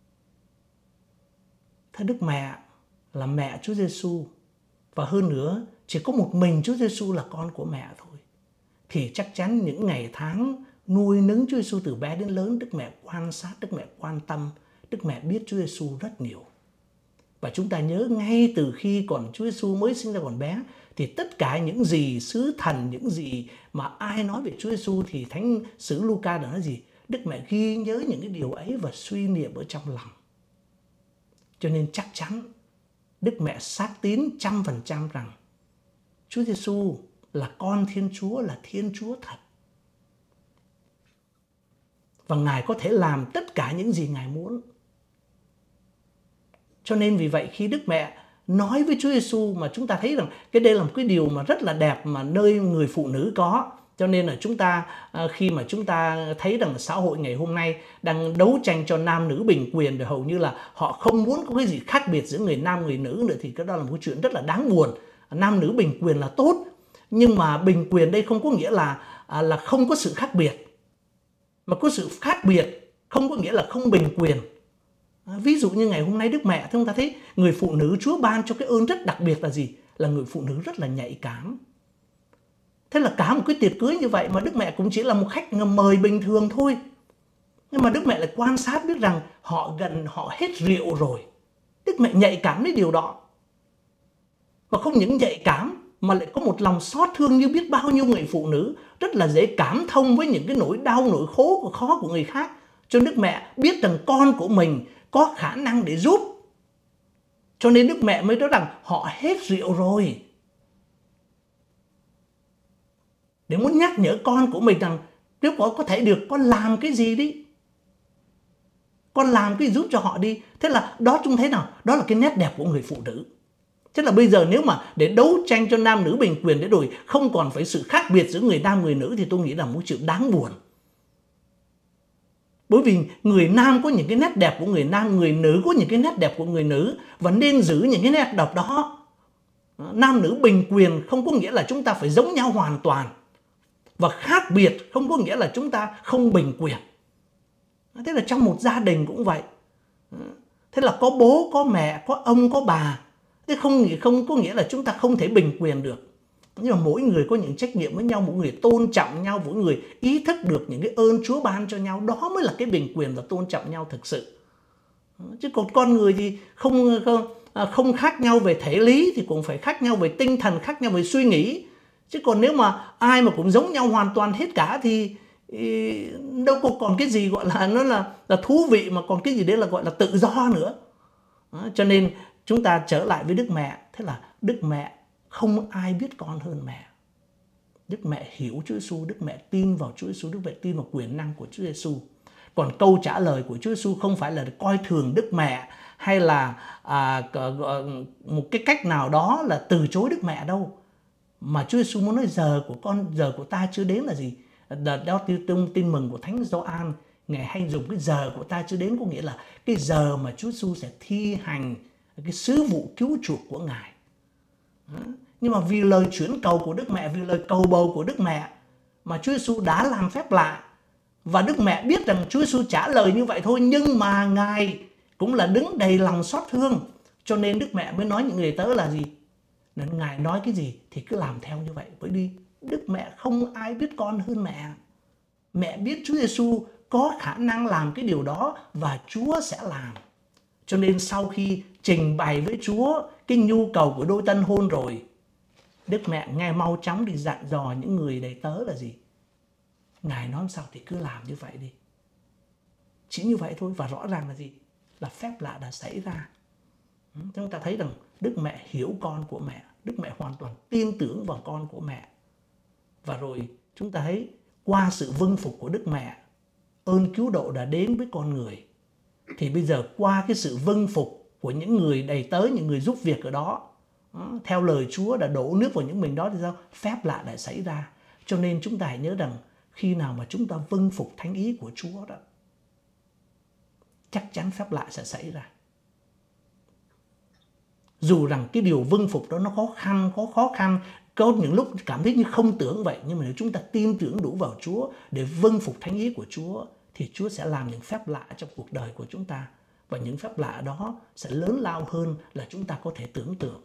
Thế Đức Mẹ là mẹ Chúa Giêsu, và hơn nữa chỉ có một mình Chúa Giêsu là con của mẹ thôi. Thì chắc chắn những ngày tháng nuôi nấng Chúa Giêsu từ bé đến lớn, Đức Mẹ quan sát, Đức Mẹ quan tâm, Đức Mẹ biết Chúa Giêsu rất nhiều. Và chúng ta nhớ ngay từ khi còn Chúa Giêsu mới sinh ra còn bé, thì tất cả những gì sứ thần, những gì mà ai nói về Chúa Giêsu thì Thánh Sứ Luca đã nói gì? Đức Mẹ ghi nhớ những cái điều ấy và suy niệm ở trong lòng. Cho nên chắc chắn Đức Mẹ xác tín trăm phần trăm rằng Chúa Giêsu là con Thiên Chúa, là Thiên Chúa thật. Và Ngài có thể làm tất cả những gì Ngài muốn. Cho nên vì vậy khi Đức Mẹ nói với Chúa Giêsu mà chúng ta thấy rằng cái đây là một cái điều mà rất là đẹp mà nơi người phụ nữ có. Cho nên là chúng ta khi mà chúng ta thấy rằng xã hội ngày hôm nay đang đấu tranh cho nam nữ bình quyền, rồi hầu như là họ không muốn có cái gì khác biệt giữa người nam người nữ nữa, thì cái đó là một chuyện rất là đáng buồn. Nam nữ bình quyền là tốt, nhưng mà bình quyền đây không có nghĩa là là không có sự khác biệt, mà có sự khác biệt không có nghĩa là không bình quyền. Ví dụ như ngày hôm nay Đức Mẹ, chúng ta thấy người phụ nữ Chúa ban cho cái ơn rất đặc biệt là gì? Là người phụ nữ rất là nhạy cảm. Thế là cả một cái tiệc cưới như vậy mà Đức Mẹ cũng chỉ là một khách mời bình thường thôi. Nhưng mà Đức Mẹ lại quan sát biết rằng họ gần họ hết rượu rồi. Đức Mẹ nhạy cảm đến điều đó. Và không những nhạy cảm mà lại có một lòng xót thương như biết bao nhiêu người phụ nữ, rất là dễ cảm thông với những cái nỗi đau, nỗi khổ, khó của người khác. Cho Đức Mẹ biết rằng con của mình có khả năng để giúp. Cho nên Đức Mẹ mới nói rằng họ hết rượu rồi. Để muốn nhắc nhở con của mình rằng nếu có, có thể được, con làm cái gì đi. Con làm cái giúp cho họ đi. Thế là đó chúng thấy nào? Đó là cái nét đẹp của người phụ nữ. Thế là bây giờ nếu mà để đấu tranh cho nam nữ bình quyền để rồi không còn phải sự khác biệt giữa người nam người nữ thì tôi nghĩ là một chuyện đáng buồn. Bởi vì người nam có những cái nét đẹp của người nam, người nữ có những cái nét đẹp của người nữ, và nên giữ những cái nét đẹp đó. Nam nữ bình quyền không có nghĩa là chúng ta phải giống nhau hoàn toàn, và khác biệt không có nghĩa là chúng ta không bình quyền. Thế là trong một gia đình cũng vậy. Thế là có bố, có mẹ, có ông, có bà. Thế không, không có nghĩa là chúng ta không thể bình quyền được. Nhưng mà mỗi người có những trách nhiệm với nhau, mỗi người tôn trọng nhau, mỗi người ý thức được những cái ơn Chúa ban cho nhau. Đó mới là cái bình quyền và tôn trọng nhau thực sự. Chứ còn con người thì không, không, không khác nhau về thể lý thì cũng phải khác nhau về tinh thần, khác nhau về suy nghĩ. Chứ còn nếu mà ai mà cũng giống nhau hoàn toàn hết cả thì đâu có còn cái gì gọi là nó là, là thú vị, mà còn cái gì đấy là gọi là tự do nữa. Đó, cho nên chúng ta trở lại với Đức Mẹ. Thế là Đức Mẹ không ai biết con hơn mẹ. Đức Mẹ hiểu Chúa Giêsu, Đức Mẹ tin vào Chúa Giêsu, Đức Mẹ tin vào quyền năng của Chúa Giêsu. Còn câu trả lời của Chúa Giêsu không phải là coi thường Đức Mẹ hay là à, một cái cách nào đó là từ chối Đức Mẹ đâu. Mà Chúa Giêsu muốn nói giờ của con, giờ của ta chưa đến là gì? Đó tin, tin mừng của Thánh Gioan, Ngài hay dùng cái giờ của ta chưa đến, có nghĩa là cái giờ mà Chúa Giêsu sẽ thi hành cái sứ vụ cứu chuộc của Ngài. Nhưng mà vì lời chuyển cầu của Đức Mẹ, vì lời cầu bầu của Đức Mẹ mà Chúa Giêsu đã làm phép lạ. Và Đức Mẹ biết rằng Chúa Giêsu trả lời như vậy thôi, nhưng mà Ngài cũng là đứng đầy lòng xót thương. Cho nên Đức Mẹ mới nói những người tớ là gì? Nên Ngài nói cái gì thì cứ làm theo như vậy. Bởi vì Đức Mẹ không ai biết con hơn mẹ. Mẹ biết Chúa Giêsu có khả năng làm cái điều đó và Chúa sẽ làm. Cho nên sau khi trình bày với Chúa cái nhu cầu của đôi tân hôn rồi, Đức Mẹ nghe mau chóng đi dặn dò những người đầy tớ là gì? Ngài nói sao thì cứ làm như vậy đi. Chỉ như vậy thôi, và rõ ràng là gì? Là phép lạ đã xảy ra. Chúng ta thấy rằng Đức Mẹ hiểu con của mẹ, Đức Mẹ hoàn toàn tin tưởng vào con của mẹ. Và rồi chúng ta thấy qua sự vâng phục của Đức Mẹ, ơn cứu độ đã đến với con người. Thì bây giờ qua cái sự vâng phục của những người đầy tớ, những người giúp việc ở đó, theo lời Chúa đã đổ nước vào những mình đó thì sao? Phép lạ đã xảy ra. Cho nên chúng ta hãy nhớ rằng khi nào mà chúng ta vâng phục thánh ý của Chúa đó, chắc chắn phép lạ sẽ xảy ra. Dù rằng cái điều vâng phục đó nó khó khăn, có khó khăn, có những lúc cảm thấy như không tưởng vậy, nhưng mà nếu chúng ta tin tưởng đủ vào Chúa để vâng phục thánh ý của Chúa, thì Chúa sẽ làm những phép lạ trong cuộc đời của chúng ta. Và những phép lạ đó sẽ lớn lao hơn là chúng ta có thể tưởng tượng.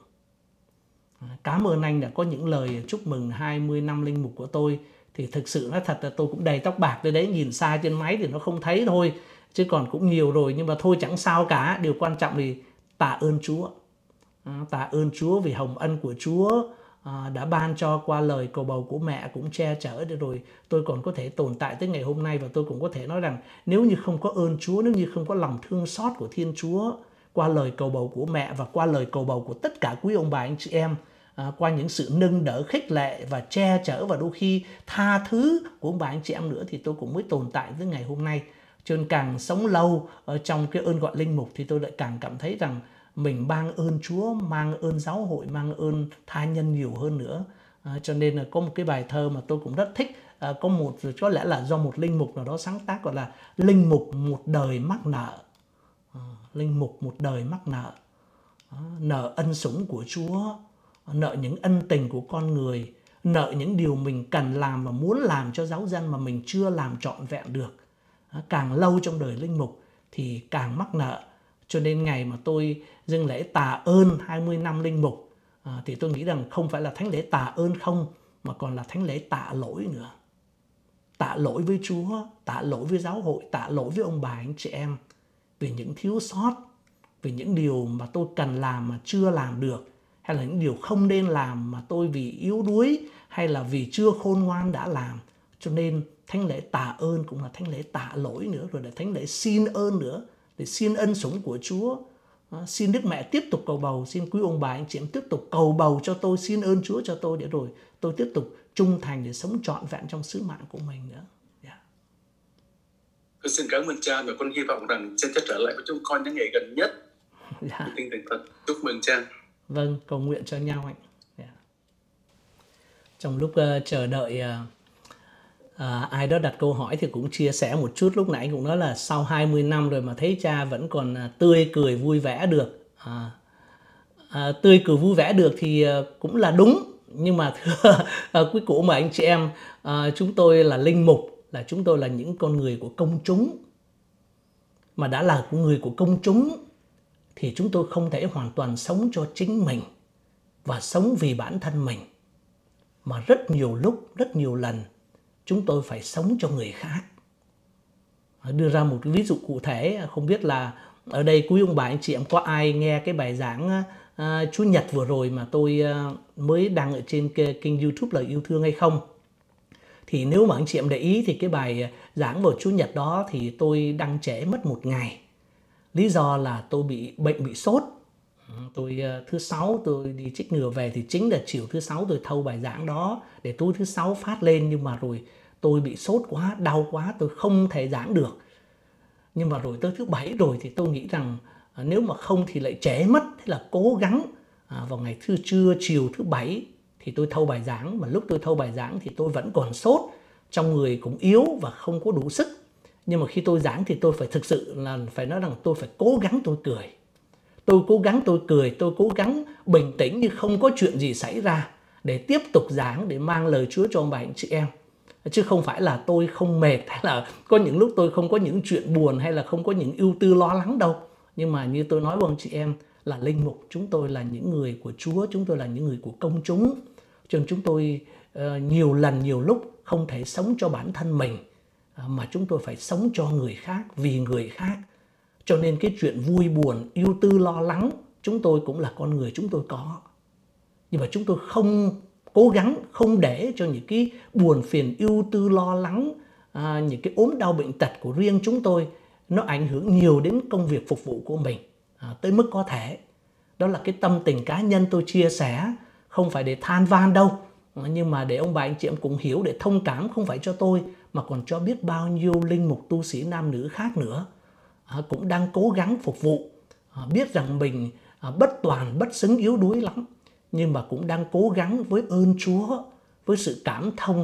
Cảm ơn anh đã có những lời chúc mừng hai mươi năm linh mục của tôi. Thì thực sự nói thật là tôi cũng đầy tóc bạc tới đấy, nhìn xa trên máy thì nó không thấy thôi, chứ còn cũng nhiều rồi. Nhưng mà thôi chẳng sao cả, điều quan trọng thì tạ ơn Chúa. À, tạ ơn Chúa vì hồng ân của Chúa à, đã ban cho qua lời cầu bầu của mẹ cũng che chở để rồi tôi còn có thể tồn tại tới ngày hôm nay. Và tôi cũng có thể nói rằng nếu như không có ơn Chúa, nếu như không có lòng thương xót của Thiên Chúa, qua lời cầu bầu của mẹ và qua lời cầu bầu của tất cả quý ông bà anh chị em, à, qua những sự nâng đỡ khích lệ và che chở và đôi khi tha thứ của ông bà anh chị em nữa, thì tôi cũng mới tồn tại tới ngày hôm nay. Cho nên càng sống lâu ở trong cái ơn gọi linh mục thì tôi lại càng cảm thấy rằng mình mang ơn Chúa, mang ơn giáo hội, mang ơn tha nhân nhiều hơn nữa. À, cho nên là có một cái bài thơ mà tôi cũng rất thích. À, có một, có lẽ là do một linh mục nào đó sáng tác, gọi là Linh mục một đời mắc nợ. À, linh mục một đời mắc nợ. À, nợ ân sủng của Chúa, nợ những ân tình của con người, nợ những điều mình cần làm và muốn làm cho giáo dân mà mình chưa làm trọn vẹn được. À, càng lâu trong đời linh mục thì càng mắc nợ. Cho nên ngày mà tôi dâng lễ tạ ơn hai mươi năm linh mục, à, thì tôi nghĩ rằng không phải là thánh lễ tạ ơn không, mà còn là thánh lễ tạ lỗi nữa. Tạ lỗi với Chúa, tạ lỗi với giáo hội, tạ lỗi với ông bà anh chị em về những thiếu sót, về những điều mà tôi cần làm mà chưa làm được, hay là những điều không nên làm mà tôi vì yếu đuối hay là vì chưa khôn ngoan đã làm. Cho nên thánh lễ tạ ơn cũng là thánh lễ tạ lỗi nữa, rồi là thánh lễ xin ơn nữa, để xin ân sủng của Chúa. À, xin Đức Mẹ tiếp tục cầu bầu, xin quý ông bà anh chị em tiếp tục cầu bầu cho tôi, xin ơn Chúa cho tôi, để rồi tôi tiếp tục trung thành để sống trọn vẹn trong sứ mạng của mình nữa. Yeah. Tôi xin cảm ơn cha, và con hy vọng rằng cha sẽ trở lại với chúng con những ngày gần nhất. Yeah. Tinh thần thật. Chúc mừng cha. Vâng, cầu nguyện cho nhau anh. Yeah. Trong lúc uh, chờ đợi uh, À, ai đó đặt câu hỏi thì cũng chia sẻ một chút. Lúc nãy cũng nói là sau hai mươi năm rồi mà thấy cha vẫn còn à, tươi cười vui vẻ được. à, à, Tươi cười vui vẻ được thì à, cũng là đúng. Nhưng mà thưa à, quý cụ mà anh chị em, à, chúng tôi là linh mục, là chúng tôi là những con người của công chúng. Mà đã là người của công chúng thì chúng tôi không thể hoàn toàn sống cho chính mình và sống vì bản thân mình. Mà rất nhiều lúc, rất nhiều lần chúng tôi phải sống cho người khác. Đưa ra một ví dụ cụ thể, không biết là ở đây quý ông bà anh chị em có ai nghe cái bài giảng uh, Chúa Nhật vừa rồi mà tôi uh, mới đăng ở trên kênh YouTube Lời Yêu Thương hay không? Thì nếu mà anh chị em để ý thì cái bài giảng vào Chúa Nhật đó thì tôi đăng trễ mất một ngày. Lý do là tôi bị bệnh, bị sốt. Tôi uh, thứ sáu tôi đi chích ngừa về thì chính là chiều thứ sáu tôi thâu bài giảng đó để tối thứ sáu phát lên, nhưng mà rồi tôi bị sốt quá, đau quá, tôi không thể giảng được. Nhưng mà rồi tới thứ bảy rồi thì tôi nghĩ rằng à, nếu mà không thì lại trễ mất. Thế là cố gắng à, vào ngày thứ trưa, chiều thứ bảy thì tôi thâu bài giảng. Mà lúc tôi thâu bài giảng thì tôi vẫn còn sốt, trong người cũng yếu và không có đủ sức. Nhưng mà khi tôi giảng thì tôi phải thực sự là phải nói rằng tôi phải cố gắng tôi cười. Tôi cố gắng tôi cười, tôi cố gắng bình tĩnh như không có chuyện gì xảy ra để tiếp tục giảng, để mang lời Chúa cho ông bà anh chị em. Chứ không phải là tôi không mệt, hay là có những lúc tôi không có những chuyện buồn, hay là không có những ưu tư lo lắng đâu. Nhưng mà như tôi nói với ông chị em là linh mục, chúng tôi là những người của Chúa, chúng tôi là những người của công chúng. Cho nên chúng tôi uh, nhiều lần, nhiều lúc không thể sống cho bản thân mình, uh, mà chúng tôi phải sống cho người khác, vì người khác. Cho nên cái chuyện vui buồn, ưu tư lo lắng, chúng tôi cũng là con người, chúng tôi có. Nhưng mà chúng tôi không cố gắng không để cho những cái buồn phiền, ưu tư lo lắng, à, những cái ốm đau bệnh tật của riêng chúng tôi nó ảnh hưởng nhiều đến công việc phục vụ của mình à, tới mức có thể. Đó là cái tâm tình cá nhân tôi chia sẻ, không phải để than van đâu, nhưng mà để ông bà anh chị em cùng hiểu, để thông cảm không phải cho tôi mà còn cho biết bao nhiêu linh mục tu sĩ nam nữ khác nữa à, cũng đang cố gắng phục vụ, à, biết rằng mình à, bất toàn, bất xứng, yếu đuối lắm, nhưng mà cũng đang cố gắng với ơn Chúa, với sự cảm thông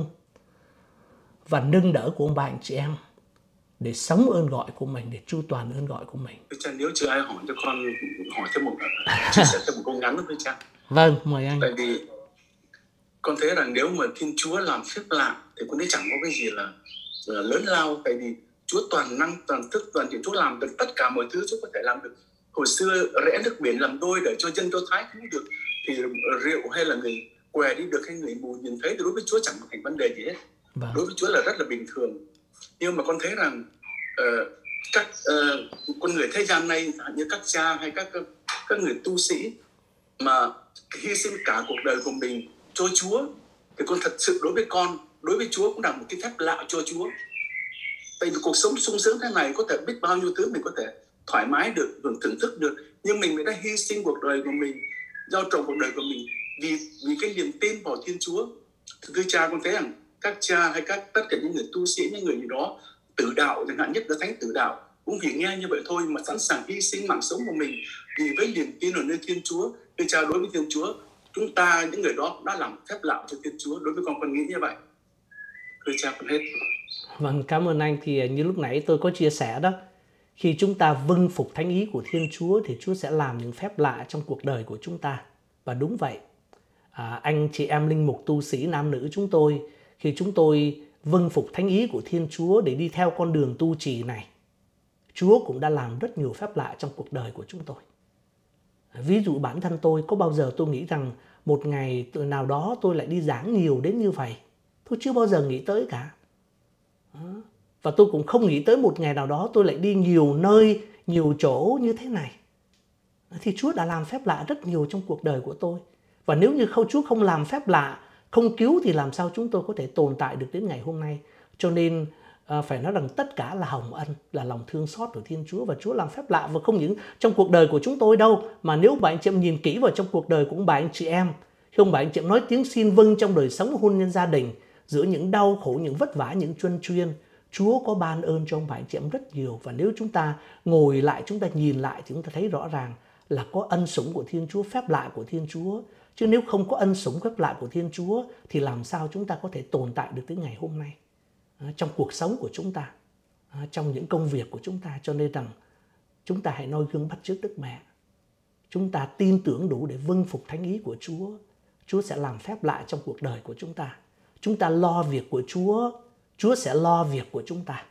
và nâng đỡ của ông bà anh chị em để sống ơn gọi của mình, để chu toàn ơn gọi của mình. Cha, nếu chưa ai hỏi cho con hỏi thêm một chia sẻ thêm một câu ngắn với cha. Vâng, mời anh. Tại vì con thấy rằng nếu mà Thiên Chúa làm phép lạ thì con thấy chẳng có cái gì là, là lớn lao. Tại vì Chúa toàn năng, toàn thức, toàn thiện. Chúa làm được tất cả mọi thứ Chúa có thể làm được. Hồi xưa rẽ nước biển làm đôi để cho dân Do Thái cứu được, thì rượu hay là người què đi được hay người mù nhìn thấy, thì đối với Chúa chẳng có thành vấn đề gì hết. Vâng. Đối với Chúa là rất là bình thường. Nhưng mà con thấy rằng uh, các uh, con người thế gian này, như các cha hay các các người tu sĩ mà hy sinh cả cuộc đời của mình cho Chúa, thì con thật sự đối với con, đối với Chúa cũng là một cái phép lạ cho Chúa. Tại vì cuộc sống sung sướng thế này có thể biết bao nhiêu thứ mình có thể thoải mái được, hưởng thưởng thức được, nhưng mình đã hy sinh cuộc đời của mình, giao trồng cuộc đời của mình vì vì cái niềm tin vào Thiên Chúa. Thưa cha, con thấy rằng các cha hay các tất cả những người tu sĩ, những người gì đó tử đạo, chẳng hạn nhất là thánh tử đạo, cũng vì nghe như vậy thôi mà sẵn sàng hy sinh mạng sống của mình vì với niềm tin ở nơi Thiên Chúa. Thưa cha, đối với Thiên Chúa, chúng ta những người đó đã làm phép lạ cho Thiên Chúa. Đối với con con nghĩ như vậy. Thưa cha, con hết. Vâng, cảm ơn anh. Thì như lúc nãy tôi có chia sẻ đó, khi chúng ta vâng phục thánh ý của Thiên Chúa thì Chúa sẽ làm những phép lạ trong cuộc đời của chúng ta. Và đúng vậy, à, anh chị em linh mục tu sĩ nam nữ chúng tôi, khi chúng tôi vâng phục thánh ý của Thiên Chúa để đi theo con đường tu trì này, Chúa cũng đã làm rất nhiều phép lạ trong cuộc đời của chúng tôi. Ví dụ bản thân tôi, có bao giờ tôi nghĩ rằng một ngày nào đó tôi lại đi giảng nhiều đến như vậy? Tôi chưa bao giờ nghĩ tới cả. Và tôi cũng không nghĩ tới một ngày nào đó tôi lại đi nhiều nơi, nhiều chỗ như thế này. Thì Chúa đã làm phép lạ rất nhiều trong cuộc đời của tôi. Và nếu như không Chúa không làm phép lạ, không cứu thì làm sao chúng tôi có thể tồn tại được đến ngày hôm nay. Cho nên à, phải nói rằng tất cả là hồng ân, là lòng thương xót của Thiên Chúa. Và Chúa làm phép lạ, và không những trong cuộc đời của chúng tôi đâu, mà nếu bà anh chị em nhìn kỹ vào trong cuộc đời của ông bà anh chị em, khi ông bà anh chị em nói tiếng xin vâng trong đời sống hôn nhân gia đình, giữa những đau khổ, những vất vả, những chuyên chuyên, Chúa có ban ơn cho ông bà anh chị em rất nhiều. Và nếu chúng ta ngồi lại, chúng ta nhìn lại thì chúng ta thấy rõ ràng là có ân sủng của Thiên Chúa, phép lạ của Thiên Chúa. Chứ nếu không có ân sủng phép lạ của Thiên Chúa thì làm sao chúng ta có thể tồn tại được tới ngày hôm nay à, trong cuộc sống của chúng ta, à, trong những công việc của chúng ta. Cho nên rằng chúng ta hãy noi gương bắt chước Đức Mẹ. Chúng ta tin tưởng đủ để vâng phục thánh ý của Chúa. Chúa sẽ làm phép lạ trong cuộc đời của chúng ta. Chúng ta lo việc của Chúa, Chúa sẽ lo việc của chúng ta.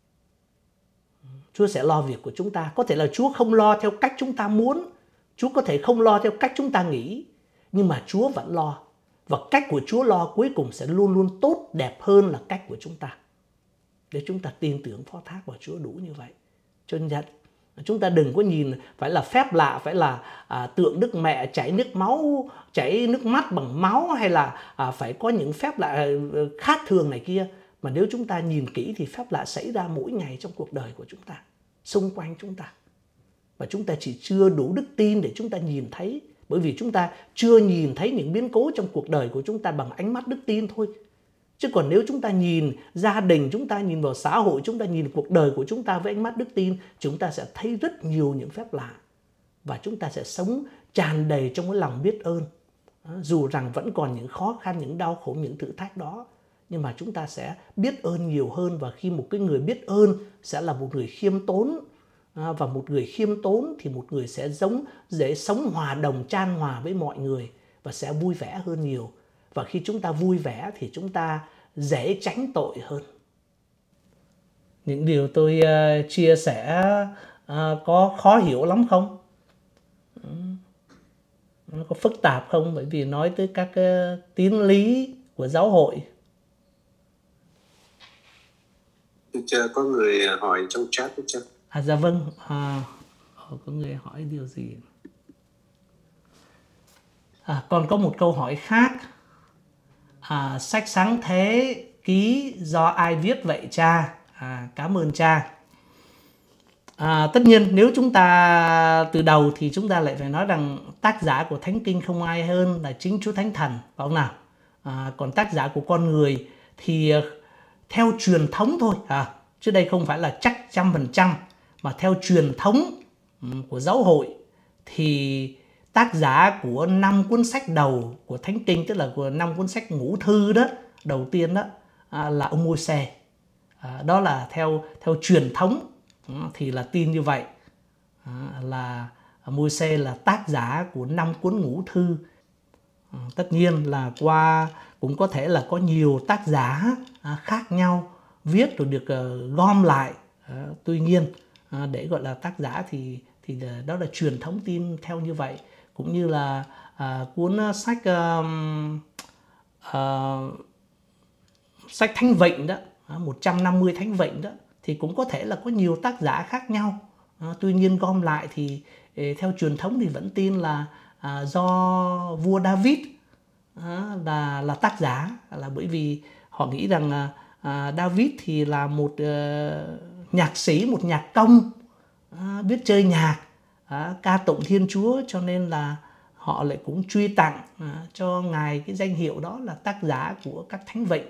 Chúa sẽ lo việc của chúng ta. Có thể là Chúa không lo theo cách chúng ta muốn, Chúa có thể không lo theo cách chúng ta nghĩ, nhưng mà Chúa vẫn lo. Và cách của Chúa lo cuối cùng sẽ luôn luôn tốt đẹp hơn là cách của chúng ta. Để chúng ta tin tưởng phó thác vào Chúa đủ như vậy. Cho nên chúng ta đừng có nhìn phải là phép lạ, phải là à, tượng Đức Mẹ chảy nước máu, chảy nước mắt bằng máu, hay là à, phải có những phép lạ khác thường này kia. Mà nếu chúng ta nhìn kỹ thì phép lạ xảy ra mỗi ngày trong cuộc đời của chúng ta, xung quanh chúng ta. Và chúng ta chỉ chưa đủ đức tin để chúng ta nhìn thấy, bởi vì chúng ta chưa nhìn thấy những biến cố trong cuộc đời của chúng ta bằng ánh mắt đức tin thôi. Chứ còn nếu chúng ta nhìn gia đình, chúng ta nhìn vào xã hội, chúng ta nhìn cuộc đời của chúng ta với ánh mắt đức tin, chúng ta sẽ thấy rất nhiều những phép lạ. Và chúng ta sẽ sống tràn đầy trong cái lòng biết ơn. Dù rằng vẫn còn những khó khăn, những đau khổ, những thử thách đó, nhưng mà chúng ta sẽ biết ơn nhiều hơn. Và khi một cái người biết ơn sẽ là một người khiêm tốn. À, và một người khiêm tốn thì một người sẽ giống dễ sống hòa đồng, chan hòa với mọi người và sẽ vui vẻ hơn nhiều. Và khi chúng ta vui vẻ thì chúng ta dễ tránh tội hơn. Những điều tôi uh, chia sẻ uh, có khó hiểu lắm không? Nó có phức tạp không? Bởi vì nói tới các uh, tín lý của giáo hội. Chưa có người hỏi trong chat chứ? À dạ vâng, à, có người hỏi điều gì? À, còn có một câu hỏi khác. À, sách Sáng Thế Ký do ai viết vậy cha? À, cảm ơn cha. À, tất nhiên nếu chúng ta từ đầu thì chúng ta lại phải nói rằng tác giả của Thánh Kinh không ai hơn là chính Chúa Thánh Thần, phải không nào? À, còn tác giả của con người thì theo truyền thống thôi, à, chứ đây không phải là chắc trăm phần trăm, mà theo truyền thống của giáo hội thì tác giả của năm cuốn sách đầu của Thánh Kinh, tức là của năm cuốn sách ngũ thư đó, đầu tiên đó à, là ông Môi-se. À, đó là theo theo truyền thống thì là tin như vậy, à, là Môi-se là tác giả của năm cuốn ngũ thư. À, tất nhiên là qua cũng có thể là có nhiều tác giả à, khác nhau viết rồi được uh, gom lại. À, tuy nhiên à, để gọi là tác giả thì thì đó là truyền thống tin theo như vậy. Cũng như là à, cuốn sách um, uh, sách Thánh Vịnh đó, một trăm năm mươi Thánh Vịnh đó, thì cũng có thể là có nhiều tác giả khác nhau. À, tuy nhiên gom lại thì theo truyền thống thì vẫn tin là à, do vua David à, là là tác giả, là bởi vì họ nghĩ rằng à, David thì là một uh, nhạc sĩ, một nhạc công, à, biết chơi nhạc, à, ca tụng Thiên Chúa, cho nên là họ lại cũng truy tặng à, cho ngài cái danh hiệu đó là tác giả của các Thánh Vịnh.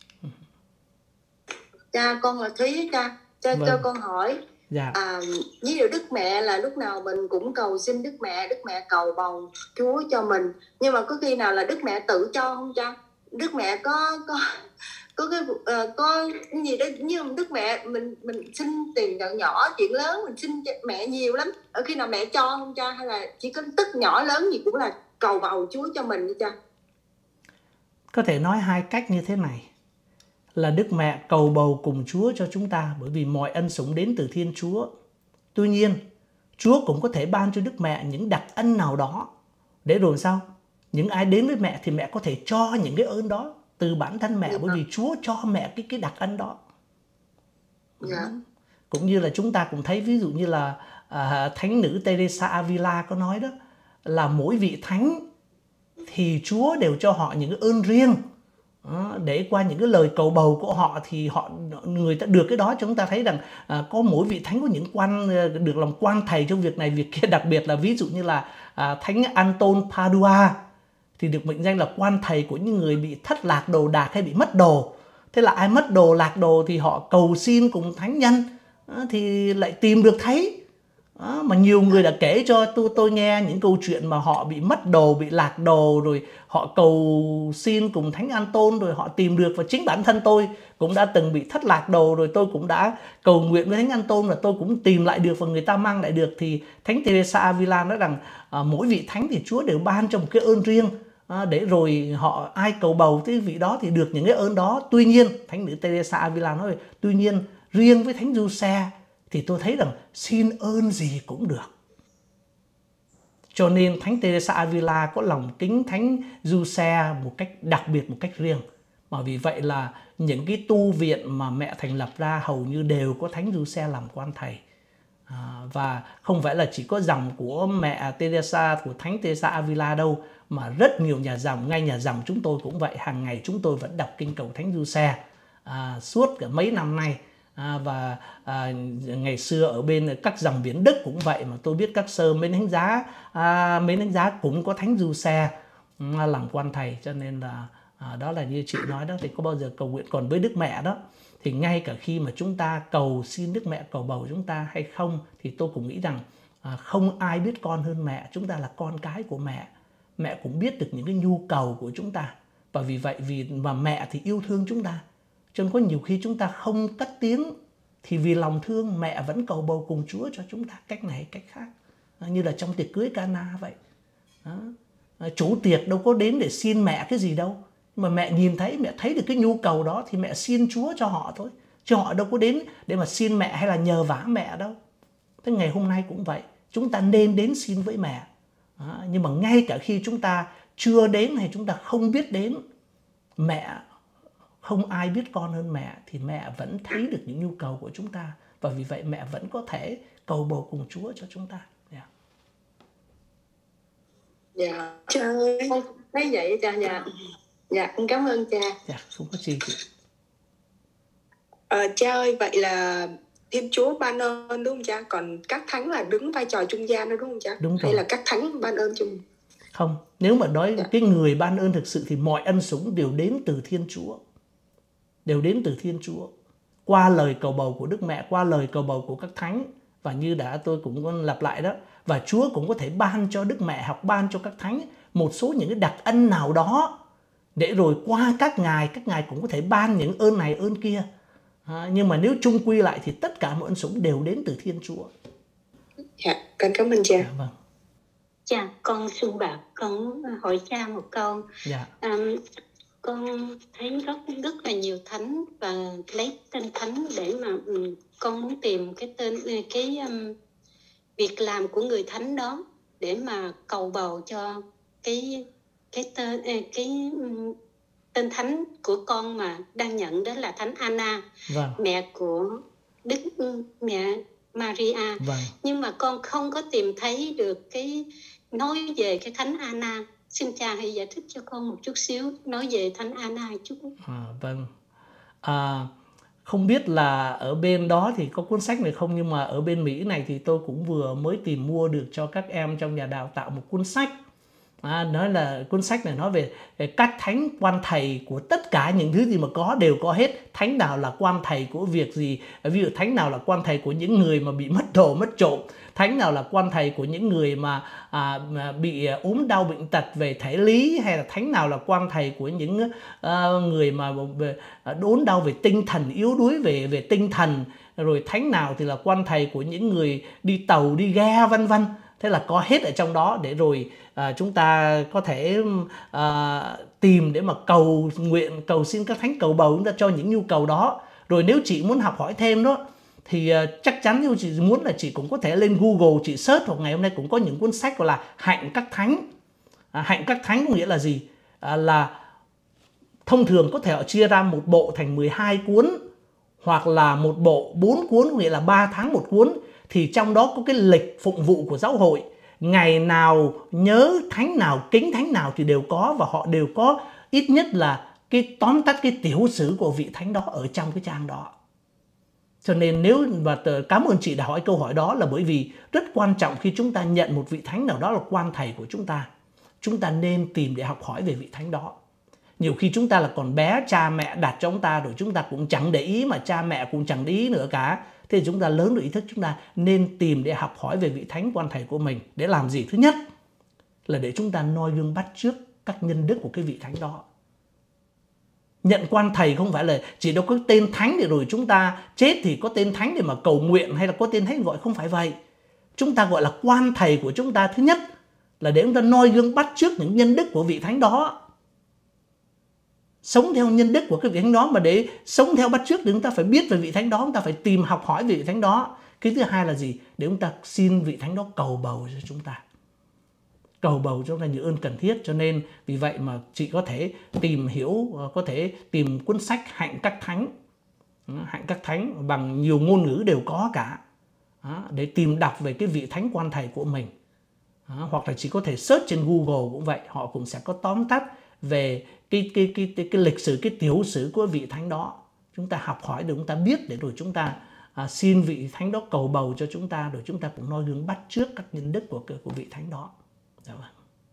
Cha, con là Thúy cha. Cha vâng. Cho con hỏi, dạ. à, ví dụ Đức Mẹ là lúc nào mình cũng cầu xin Đức Mẹ, Đức Mẹ cầu bầu Chúa cho mình, nhưng mà có khi nào là Đức Mẹ tự cho không cha? Đức Mẹ có có có cái uh, có cái gì đó, như Đức Mẹ mình mình xin tiền nhỏ nhỏ, chuyện lớn mình xin mẹ nhiều lắm, ở khi nào mẹ cho không cha, hay là chỉ có tức nhỏ lớn gì cũng là cầu bầu Chúa cho mình đi cha? Có thể nói hai cách như thế này, là Đức Mẹ cầu bầu cùng Chúa cho chúng ta, bởi vì mọi ân sủng đến từ Thiên Chúa. Tuy nhiên, Chúa cũng có thể ban cho Đức Mẹ những đặc ân nào đó, để rồi sao? Những ai đến với mẹ thì mẹ có thể cho những cái ơn đó từ bản thân mẹ, bởi vì Chúa cho mẹ cái cái đặc ân đó. Yeah. Cũng như là chúng ta cũng thấy, ví dụ như là à, Thánh nữ Teresa Avila có nói đó, là mỗi vị thánh thì Chúa đều cho họ những cái ơn riêng. Đó, để qua những cái lời cầu bầu của họ thì họ người ta được cái đó. Chúng ta thấy rằng à, có mỗi vị thánh có những quan được làm quan thầy trong việc này việc kia, đặc biệt là ví dụ như là à, Thánh Anton Padua thì được mệnh danh là quan thầy của những người bị thất lạc đồ đạc hay bị mất đồ. Thế là ai mất đồ lạc đồ thì họ cầu xin cùng thánh nhân à, thì lại tìm được thấy. Đó, mà nhiều người đã kể cho tôi, tôi nghe những câu chuyện mà họ bị mất đồ, bị lạc đồ, rồi họ cầu xin cùng Thánh Anton rồi họ tìm được. Và chính bản thân tôi cũng đã từng bị thất lạc đồ, rồi tôi cũng đã cầu nguyện với Thánh Anton và tôi cũng tìm lại được và người ta mang lại được. Thì Thánh Teresa Avila nói rằng à, mỗi vị thánh thì Chúa đều ban cho một cái ơn riêng, à, để rồi họ ai cầu bầu cái vị đó thì được những cái ơn đó. Tuy nhiên Thánh nữ Teresa Avila nói, tuy nhiên riêng với Thánh Giuse thì tôi thấy rằng xin ơn gì cũng được. Cho nên Thánh Teresa Avila có lòng kính Thánh Giuse một cách đặc biệt, một cách riêng. Mà vì vậy là những cái tu viện mà mẹ thành lập ra hầu như đều có Thánh Giuse làm quan thầy. À, và không phải là chỉ có dòng của mẹ Teresa, của Thánh Teresa Avila đâu, mà rất nhiều nhà dòng, ngay nhà dòng chúng tôi cũng vậy. Hàng ngày chúng tôi vẫn đọc kinh cầu Thánh Giuse à, suốt cả mấy năm nay. À, và à, ngày xưa ở bên các dòng biển Đức cũng vậy, mà tôi biết các sơ Mến Thánh Giá à, Mến Thánh Giá cũng có Thánh Giuse à, làm quan thầy. Cho nên là à, đó là như chị nói đó, thì có bao giờ cầu nguyện. Còn với Đức Mẹ đó thì ngay cả khi mà chúng ta cầu xin Đức Mẹ cầu bầu chúng ta hay không, thì tôi cũng nghĩ rằng à, không ai biết con hơn mẹ. Chúng ta là con cái của mẹ, mẹ cũng biết được những cái nhu cầu của chúng ta. Và vì vậy vì mà mẹ thì yêu thương chúng ta, cho nên có nhiều khi chúng ta không cất tiếng thì vì lòng thương mẹ vẫn cầu bầu cùng Chúa cho chúng ta cách này cách khác. À, như là trong tiệc cưới Cana vậy đó. À, chủ tiệc đâu có đến để xin mẹ cái gì đâu, mà mẹ nhìn thấy, mẹ thấy được cái nhu cầu đó thì mẹ xin Chúa cho họ thôi, chứ họ đâu có đến để mà xin mẹ hay là nhờ vả mẹ đâu. Thế ngày hôm nay cũng vậy, chúng ta nên đến xin với mẹ. À, nhưng mà ngay cả khi chúng ta chưa đến hay chúng ta không biết đến, mẹ không ai biết con hơn mẹ, thì mẹ vẫn thấy được những nhu cầu của chúng ta. Và vì vậy mẹ vẫn có thể cầu bầu cùng Chúa cho chúng ta. Dạ. Dạ, cha ơi, con thấy vậy cha. Dạ, dạ, con cảm ơn cha. Dạ, không có gì chị. Ờ, cha ơi, vậy là Thiên Chúa ban ơn đúng không cha? Còn các thánh là đứng vai trò trung gian đó đúng không cha? Đúng rồi. Hay là các thánh ban ơn chung? Không, nếu mà nói Dạ. cái người ban ơn thực sự thì mọi ân sủng đều đến từ Thiên Chúa. Đều đến từ Thiên Chúa. Qua lời cầu bầu của Đức Mẹ, qua lời cầu bầu của các thánh. Và như đã tôi cũng có lặp lại đó. Và Chúa cũng có thể ban cho Đức Mẹ hoặc ban cho các thánh một số những cái đặc ân nào đó. Để rồi qua các ngài, các ngài cũng có thể ban những ơn này ơn kia. À, nhưng mà nếu chung quy lại thì tất cả mọi ân sủng đều đến từ Thiên Chúa. Dạ, con cảm ơn cha. Dạ, vâng. Cha, con Xuân Bạc, con hỏi cha một câu. Dạ. À, con thấy rất rất là nhiều thánh và lấy tên thánh để mà um, con muốn tìm cái tên cái um, việc làm của người thánh đó để mà cầu bầu cho cái cái tên cái um, tên thánh của con mà đang nhận, đó là thánh Anna, Vâng. mẹ của Đức mẹ Maria. Vâng. Nhưng mà con không có tìm thấy được cái nói về cái thánh Anna. Xin cha hãy giải thích cho con một chút xíu, nói về thánh Anna chút. À, vâng. À, không biết là ở bên đó thì có cuốn sách này không, nhưng mà ở bên Mỹ này thì tôi cũng vừa mới tìm mua được cho các em trong nhà đào tạo một cuốn sách. À, nói là cuốn sách này nói về, về các thánh quan thầy của tất cả những thứ gì mà có đều có hết. Thánh nào là quan thầy của việc gì, ví dụ thánh nào là quan thầy của những người mà bị mất đồ mất trộm, thánh nào là quan thầy của những người mà, à, mà bị ốm đau bệnh tật về thể lý, hay là thánh nào là quan thầy của những uh, người mà đốn đau về tinh thần, yếu đuối về về tinh thần, rồi thánh nào thì là quan thầy của những người đi tàu đi ghe vân vân. Thế là có hết ở trong đó để rồi à, chúng ta có thể à, tìm để mà cầu nguyện, cầu xin các thánh cầu bầu chúng ta cho những nhu cầu đó. Rồi nếu chị muốn học hỏi thêm đó thì à, chắc chắn nếu chị muốn là chị cũng có thể lên Google chị search, hoặc ngày hôm nay cũng có những cuốn sách gọi là Hạnh các thánh. À, Hạnh các thánh có nghĩa là gì? À, là thông thường có thể họ chia ra một bộ thành mười hai cuốn, hoặc là một bộ bốn cuốn, có nghĩa là ba tháng một cuốn. Thì trong đó có cái lịch phụng vụ của giáo hội, ngày nào nhớ thánh nào, kính thánh nào thì đều có, và họ đều có ít nhất là cái tóm tắt cái tiểu sử của vị thánh đó ở trong cái trang đó. Cho nên nếu và cảm ơn chị đã hỏi câu hỏi đó, là bởi vì rất quan trọng khi chúng ta nhận một vị thánh nào đó là quan thầy của chúng ta, chúng ta nên tìm để học hỏi về vị thánh đó. Nhiều khi chúng ta là còn bé, cha mẹ đặt cho chúng ta rồi chúng ta cũng chẳng để ý, mà cha mẹ cũng chẳng để ý nữa cả. Thế thì chúng ta lớn được ý thức, chúng ta nên tìm để học hỏi về vị thánh quan thầy của mình. Để làm gì? Thứ nhất là để chúng ta noi gương bắt chước các nhân đức của cái vị thánh đó. Nhận quan thầy không phải là chỉ đâu có tên thánh để rồi chúng ta chết thì có tên thánh để mà cầu nguyện, hay là có tên thánh gọi, không phải vậy. Chúng ta gọi là quan thầy của chúng ta, thứ nhất là để chúng ta noi gương bắt chước những nhân đức của vị thánh đó, sống theo nhân đức của cái vị thánh đó. Mà để sống theo bắt chước thì chúng ta phải biết về vị thánh đó, chúng ta phải tìm học hỏi về vị thánh đó. Cái thứ hai là gì? Để chúng ta xin vị thánh đó cầu bầu cho chúng ta, cầu bầu cho chúng ta những ơn cần thiết. Cho nên vì vậy mà chị có thể tìm hiểu, có thể tìm cuốn sách Hạnh các thánh, Hạnh các thánh bằng nhiều ngôn ngữ đều có cả, để tìm đọc về cái vị thánh quan thầy của mình. Hoặc là chị có thể search trên Google cũng vậy, họ cũng sẽ có tóm tắt về cái, cái, cái, cái, cái lịch sử, cái tiểu sử của vị thánh đó. Chúng ta học hỏi để chúng ta biết, để rồi chúng ta à, xin vị thánh đó cầu bầu cho chúng ta, rồi chúng ta cũng noi gương bắt chước các nhân đức của, của vị thánh đó. Dạ vâng.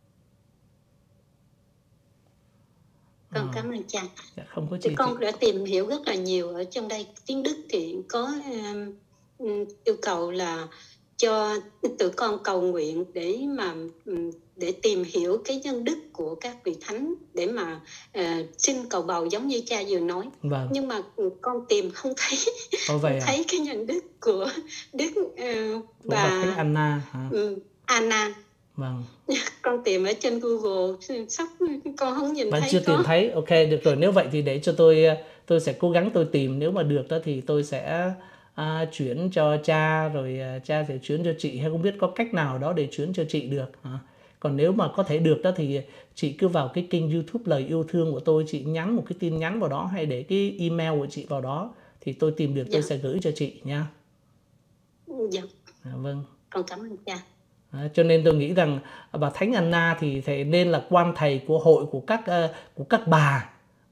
Con cảm ơn cha. Dạ, không có chi. Con đã tìm hiểu rất là nhiều ở trong đây. Tiếng Đức thì có um, yêu cầu là cho tụi con cầu nguyện để mà um, để tìm hiểu cái nhân đức của các vị thánh, để mà uh, xin cầu bầu giống như cha vừa nói. Vâng. Nhưng mà con tìm không thấy không thấy cái nhân đức của Đức uh, bà Thánh Anna hả? Um, Anna. Vâng. Con tìm ở trên Google sắp con không nhìn Vẫn thấy. chưa có. tìm thấy. Ok, được rồi. Nếu vậy thì để cho tôi tôi sẽ cố gắng tôi tìm. Nếu mà được đó thì tôi sẽ à, chuyển cho cha, rồi à, cha sẽ chuyển cho chị, hay không biết có cách nào đó để chuyển cho chị được hả? Còn nếu mà có thể được đó thì chị cứ vào cái kênh YouTube Lời Yêu Thương của tôi, chị nhắn một cái tin nhắn vào đó, hay để cái email của chị vào đó, thì tôi tìm được. Dạ. Tôi sẽ gửi cho chị nha. Dạ. À, vâng. Con cảm ơn cha. À, cho nên tôi nghĩ rằng bà Thánh Anna thì, thì nên là quan thầy của hội của các uh, của các bà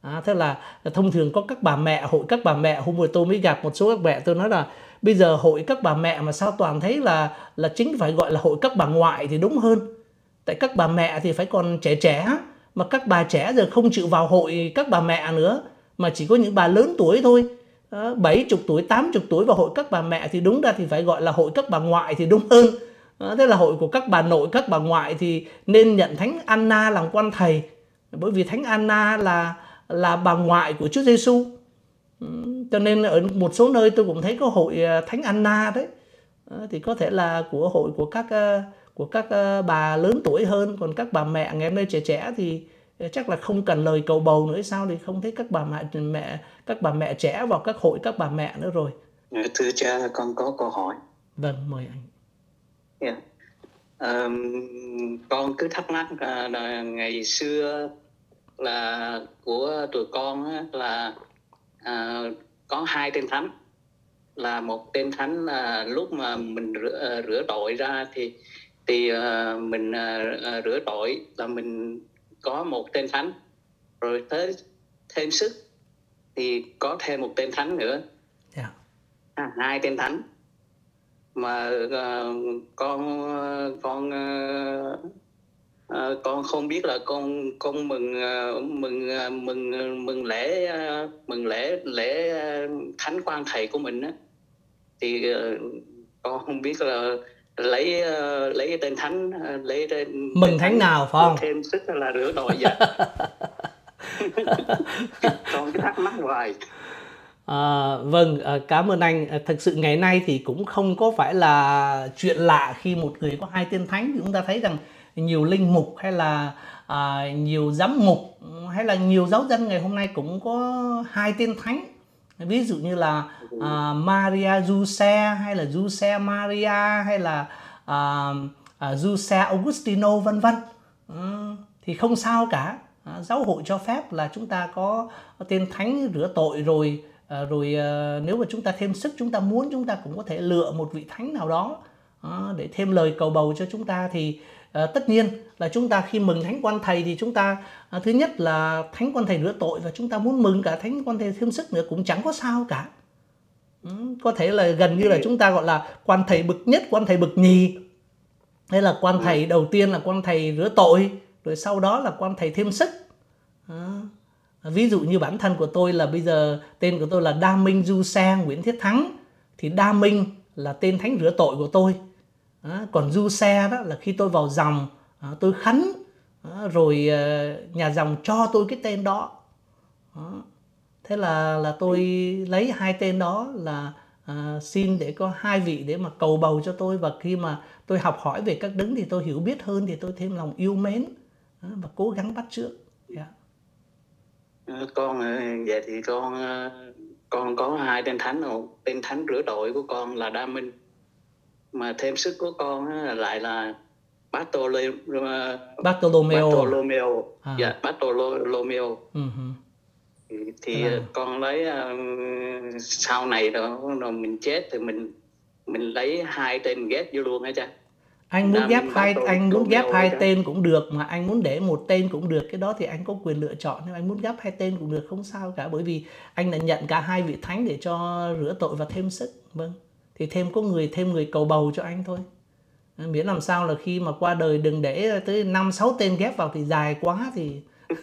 À, thế là thông thường có các bà mẹ, hội các bà mẹ, hôm vừa tôi mới gặp một số các mẹ, tôi nói là bây giờ hội các bà mẹ mà sao toàn thấy là là chính phải gọi là hội các bà ngoại thì đúng hơn. Tại các bà mẹ thì phải còn trẻ trẻ, mà các bà trẻ giờ không chịu vào hội các bà mẹ nữa, mà chỉ có những bà lớn tuổi thôi, bảy mươi tuổi, tám mươi tuổi vào hội các bà mẹ thì đúng ra thì phải gọi là hội các bà ngoại thì đúng hơn. Đó, thế là hội của các bà nội, các bà ngoại thì nên nhận Thánh Anna làm quan thầy, bởi vì Thánh Anna là là bà ngoại của Chúa Giêsu. Cho nên ở một số nơi tôi cũng thấy có hội Thánh Anna đấy, thì có thể là của hội của các của các bà lớn tuổi hơn, còn các bà mẹ ngày hôm nay trẻ trẻ thì chắc là không cần lời cầu bầu nữa sao, thì không thấy các bà mẹ mẹ các bà mẹ trẻ vào các hội các bà mẹ nữa rồi. Thưa cha, con có câu hỏi. Vâng, mời anh. Yeah. Um, con cứ thắc mắc là, là ngày xưa là của tụi con á, là à, có hai tên thánh, là một tên thánh là lúc mà mình rửa, rửa tội ra thì thì uh, mình uh, rửa tội là mình có một tên thánh, rồi tới thêm sức thì có thêm một tên thánh nữa. Yeah. À, hai tên thánh mà uh, con con uh, uh, con không biết là con con mừng uh, mừng uh, mừng mừng lễ uh, mừng lễ lễ uh, thánh quan thầy của mình á, thì uh, con không biết là lấy uh, lấy cái tên thánh uh, lấy tên mừng thánh, thánh nào phải không? Thêm sức là rửa tội vậy. Con cứ thắc mắc hoài. À, vâng, à, cảm ơn anh. À, thực sự ngày nay thì cũng không có phải là chuyện lạ khi một người có hai tên thánh. Chúng ta thấy rằng nhiều linh mục hay là à, nhiều giám mục hay là nhiều giáo dân ngày hôm nay cũng có hai tên thánh. Ví dụ như là à, Maria Giuse hay là Giuse Maria hay là à, à, Giuse Augustino vân vân. À, thì không sao cả. À, giáo hội cho phép là chúng ta có tên thánh rửa tội rồi. À, rồi à, nếu mà chúng ta thêm sức, chúng ta muốn, chúng ta cũng có thể lựa một vị thánh nào đó à, để thêm lời cầu bầu cho chúng ta. Thì à, tất nhiên là chúng ta khi mừng thánh quan thầy thì chúng ta à, thứ nhất là thánh quan thầy rửa tội, và chúng ta muốn mừng cả thánh quan thầy thêm sức nữa cũng chẳng có sao cả. Ừ, có thể là gần như là chúng ta gọi là quan thầy bậc nhất, quan thầy bậc nhì, hay là quan thầy đầu tiên là quan thầy rửa tội, rồi sau đó là quan thầy thêm sức. À, ví dụ như bản thân của tôi là bây giờ tên của tôi là Đa Minh Giuse Nguyễn Thiết Thắng, thì Đa Minh là tên thánh rửa tội của tôi. À, còn Giuse đó là khi tôi vào dòng à, tôi khấn à, rồi à, nhà dòng cho tôi cái tên đó. À, thế là là tôi lấy hai tên đó là à, xin để có hai vị để mà cầu bầu cho tôi, và khi mà tôi học hỏi về các đấng thì tôi hiểu biết hơn, thì tôi thêm lòng yêu mến à, và cố gắng bắt chước. Yeah. Con vậy thì con con có hai tên thánh rồi. Tên thánh rửa tội của con là Đa Minh, mà thêm sức của con lại là Bartolomeo. Bartolomeo. Bartolomeo. À. Dạ, Bartolomeo. Uh-huh. Thì, thì à. con lấy uh, sau này rồi, rồi mình chết thì mình mình lấy hai tên ghép vô luôn hả cha? Anh muốn ghép hai anh muốn ghép hai tên cũng được, mà anh muốn để một tên cũng được, cái đó thì anh có quyền lựa chọn. Nếu anh muốn ghép hai tên cũng được, không sao cả, bởi vì anh đã nhận cả hai vị thánh để cho rửa tội và thêm sức. Vâng, thì thêm có người thêm người cầu bầu cho anh thôi. Miễn làm sao là khi mà qua đời đừng để tới năm sáu tên ghép vào thì dài quá thì.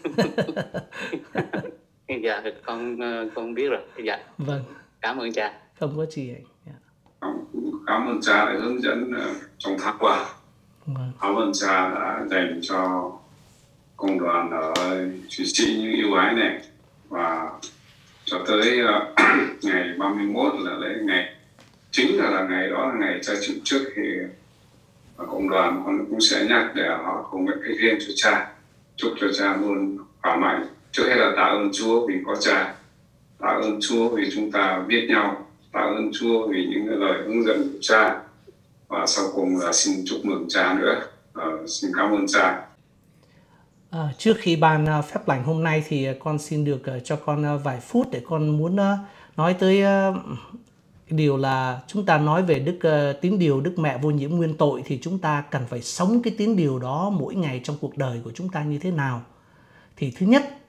Dạ, con con biết rồi. Dạ. Vâng. Cảm ơn cha. Không có gì anh. Dạ. Cảm ơn cha đã hướng dẫn trong tháng qua. Vâng. Cảm ơn cha đã dành cho công đoàn ở Thụy Sĩ những yêu ái này, và cho tới uh, ngày ba mươi mốt là lễ ngày chính là, là ngày đó là ngày cha chịu trước, thì uh, công đoàn con cũng sẽ nhắc để họ cùng nguyện cái riêng cho cha, chúc cho cha luôn khỏe mạnh. Trước hết là tạ ơn Chúa vì có cha, tạ ơn Chúa vì chúng ta biết nhau, tạ ơn Chúa vì những lời hướng dẫn của cha, và sau cùng là xin chúc mừng cha nữa. À, xin cảm ơn cha. À, trước khi ban uh, phép lành hôm nay thì con xin được uh, cho con uh, vài phút để con muốn uh, nói tới uh, điều là chúng ta nói về đức uh, tín điều Đức Mẹ vô nhiễm nguyên tội, thì chúng ta cần phải sống cái tín điều đó mỗi ngày trong cuộc đời của chúng ta như thế nào. Thì thứ nhất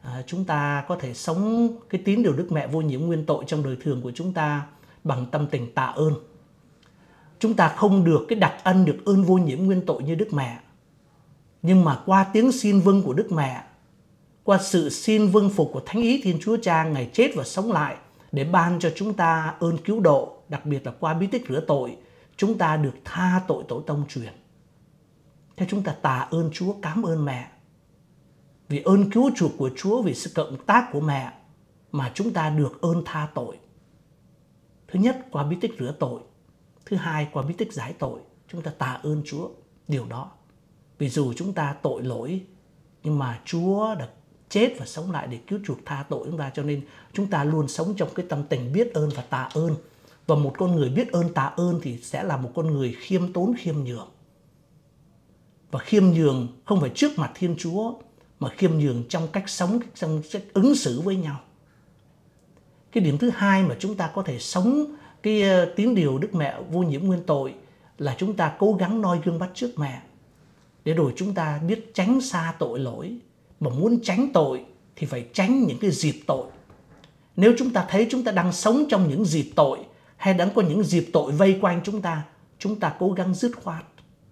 à, chúng ta có thể sống cái tín điều Đức Mẹ vô nhiễm nguyên tội trong đời thường của chúng ta bằng tâm tình tạ ơn. Chúng ta không được cái đặc ân, được ơn vô nhiễm nguyên tội như Đức Mẹ. Nhưng mà qua tiếng xin vâng của Đức Mẹ, qua sự xin vâng phục của Thánh Ý Thiên Chúa Cha, Ngài chết và sống lại để ban cho chúng ta ơn cứu độ, đặc biệt là qua bí tích rửa tội, chúng ta được tha tội tổ tông truyền. Thế chúng ta tạ ơn Chúa, cảm ơn mẹ. Vì ơn cứu chuộc của Chúa, vì sự cộng tác của mẹ mà chúng ta được ơn tha tội. Thứ nhất, qua bí tích rửa tội. Thứ hai, qua bí tích giải tội. Chúng ta tạ ơn Chúa điều đó. Vì dù chúng ta tội lỗi, nhưng mà Chúa đã chết và sống lại để cứu chuộc tha tội chúng ta. Cho nên chúng ta luôn sống trong cái tâm tình biết ơn và tạ ơn. Và một con người biết ơn tạ ơn thì sẽ là một con người khiêm tốn, khiêm nhường. Và khiêm nhường không phải trước mặt Thiên Chúa, mà khiêm nhường trong cách sống, trong cách ứng xử với nhau. Cái điểm thứ hai mà chúng ta có thể sống cái tín điều Đức Mẹ vô nhiễm nguyên tội là chúng ta cố gắng noi gương bắt chước mẹ. Để rồi chúng ta biết tránh xa tội lỗi. Mà muốn tránh tội thì phải tránh những cái dịp tội. Nếu chúng ta thấy chúng ta đang sống trong những dịp tội, hay đang có những dịp tội vây quanh chúng ta, chúng ta cố gắng dứt khoát.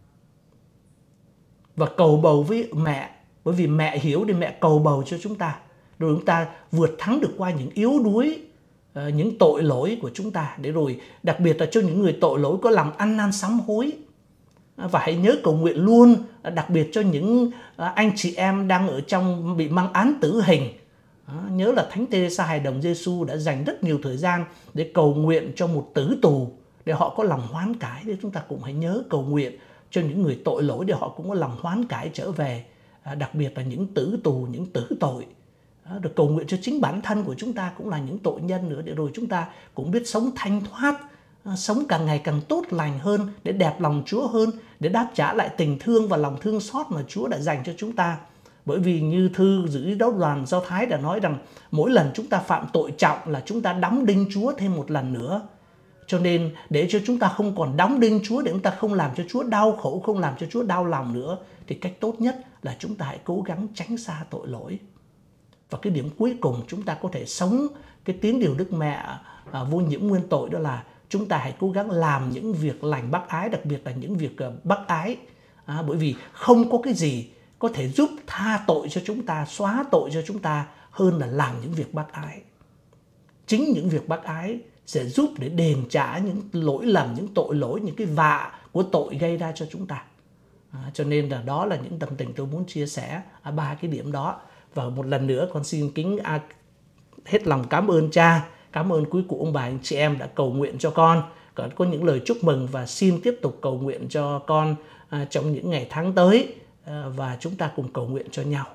Và cầu bầu với mẹ, bởi vì mẹ hiểu để mẹ cầu bầu cho chúng ta. Rồi chúng ta vượt thắng được qua những yếu đuối, những tội lỗi của chúng ta. Để rồi đặc biệt là cho những người tội lỗi có lòng ăn năn sám hối. Và hãy nhớ cầu nguyện luôn, đặc biệt cho những anh chị em đang ở trong bị mang án tử hình. Nhớ là Thánh Teresa Hài Đồng Giêsu đã dành rất nhiều thời gian để cầu nguyện cho một tử tù, để họ có lòng hoán cải. Để chúng ta cũng hãy nhớ cầu nguyện cho những người tội lỗi để họ cũng có lòng hoán cải trở về. Đặc biệt là những tử tù, những tử tội. Được cầu nguyện cho chính bản thân của chúng ta cũng là những tội nhân nữa, để rồi chúng ta cũng biết sống thanh thoát, sống càng ngày càng tốt lành hơn, để đẹp lòng Chúa hơn, để đáp trả lại tình thương và lòng thương xót mà Chúa đã dành cho chúng ta. Bởi vì như thư giữ giáo đoàn Do Thái đã nói rằng mỗi lần chúng ta phạm tội trọng là chúng ta đóng đinh Chúa thêm một lần nữa. Cho nên để cho chúng ta không còn đóng đinh Chúa, để chúng ta không làm cho Chúa đau khổ, không làm cho Chúa đau lòng nữa, thì cách tốt nhất là chúng ta hãy cố gắng tránh xa tội lỗi. Và cái điểm cuối cùng chúng ta có thể sống cái tín điều Đức Mẹ à, vô nhiễm nguyên tội, đó là chúng ta hãy cố gắng làm những việc lành bác ái, đặc biệt là những việc uh, bác ái. À, bởi vì không có cái gì có thể giúp tha tội cho chúng ta, xóa tội cho chúng ta hơn là làm những việc bác ái. Chính những việc bác ái sẽ giúp để đền trả những lỗi lầm, những tội lỗi, những cái vạ của tội gây ra cho chúng ta. À, cho nên là đó là những tâm tình tôi muốn chia sẻ à, ba cái điểm đó. Và một lần nữa con xin kính à, hết lòng cảm ơn cha, cảm ơn quý cụ ông bà anh chị em đã cầu nguyện cho con. Có, có những lời chúc mừng và xin tiếp tục cầu nguyện cho con à, trong những ngày tháng tới, à, và chúng ta cùng cầu nguyện cho nhau.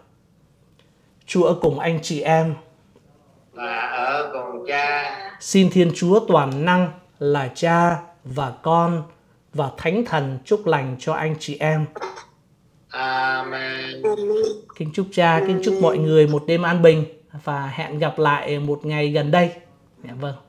Chúa ở cùng anh chị em và ở cùng cha. Xin Thiên Chúa toàn năng là Cha và Con và Thánh Thần chúc lành cho anh chị em. Amen. Kính chúc Cha, kính chúc mọi người một đêm an bình và hẹn gặp lại một ngày gần đây. Dạ vâng.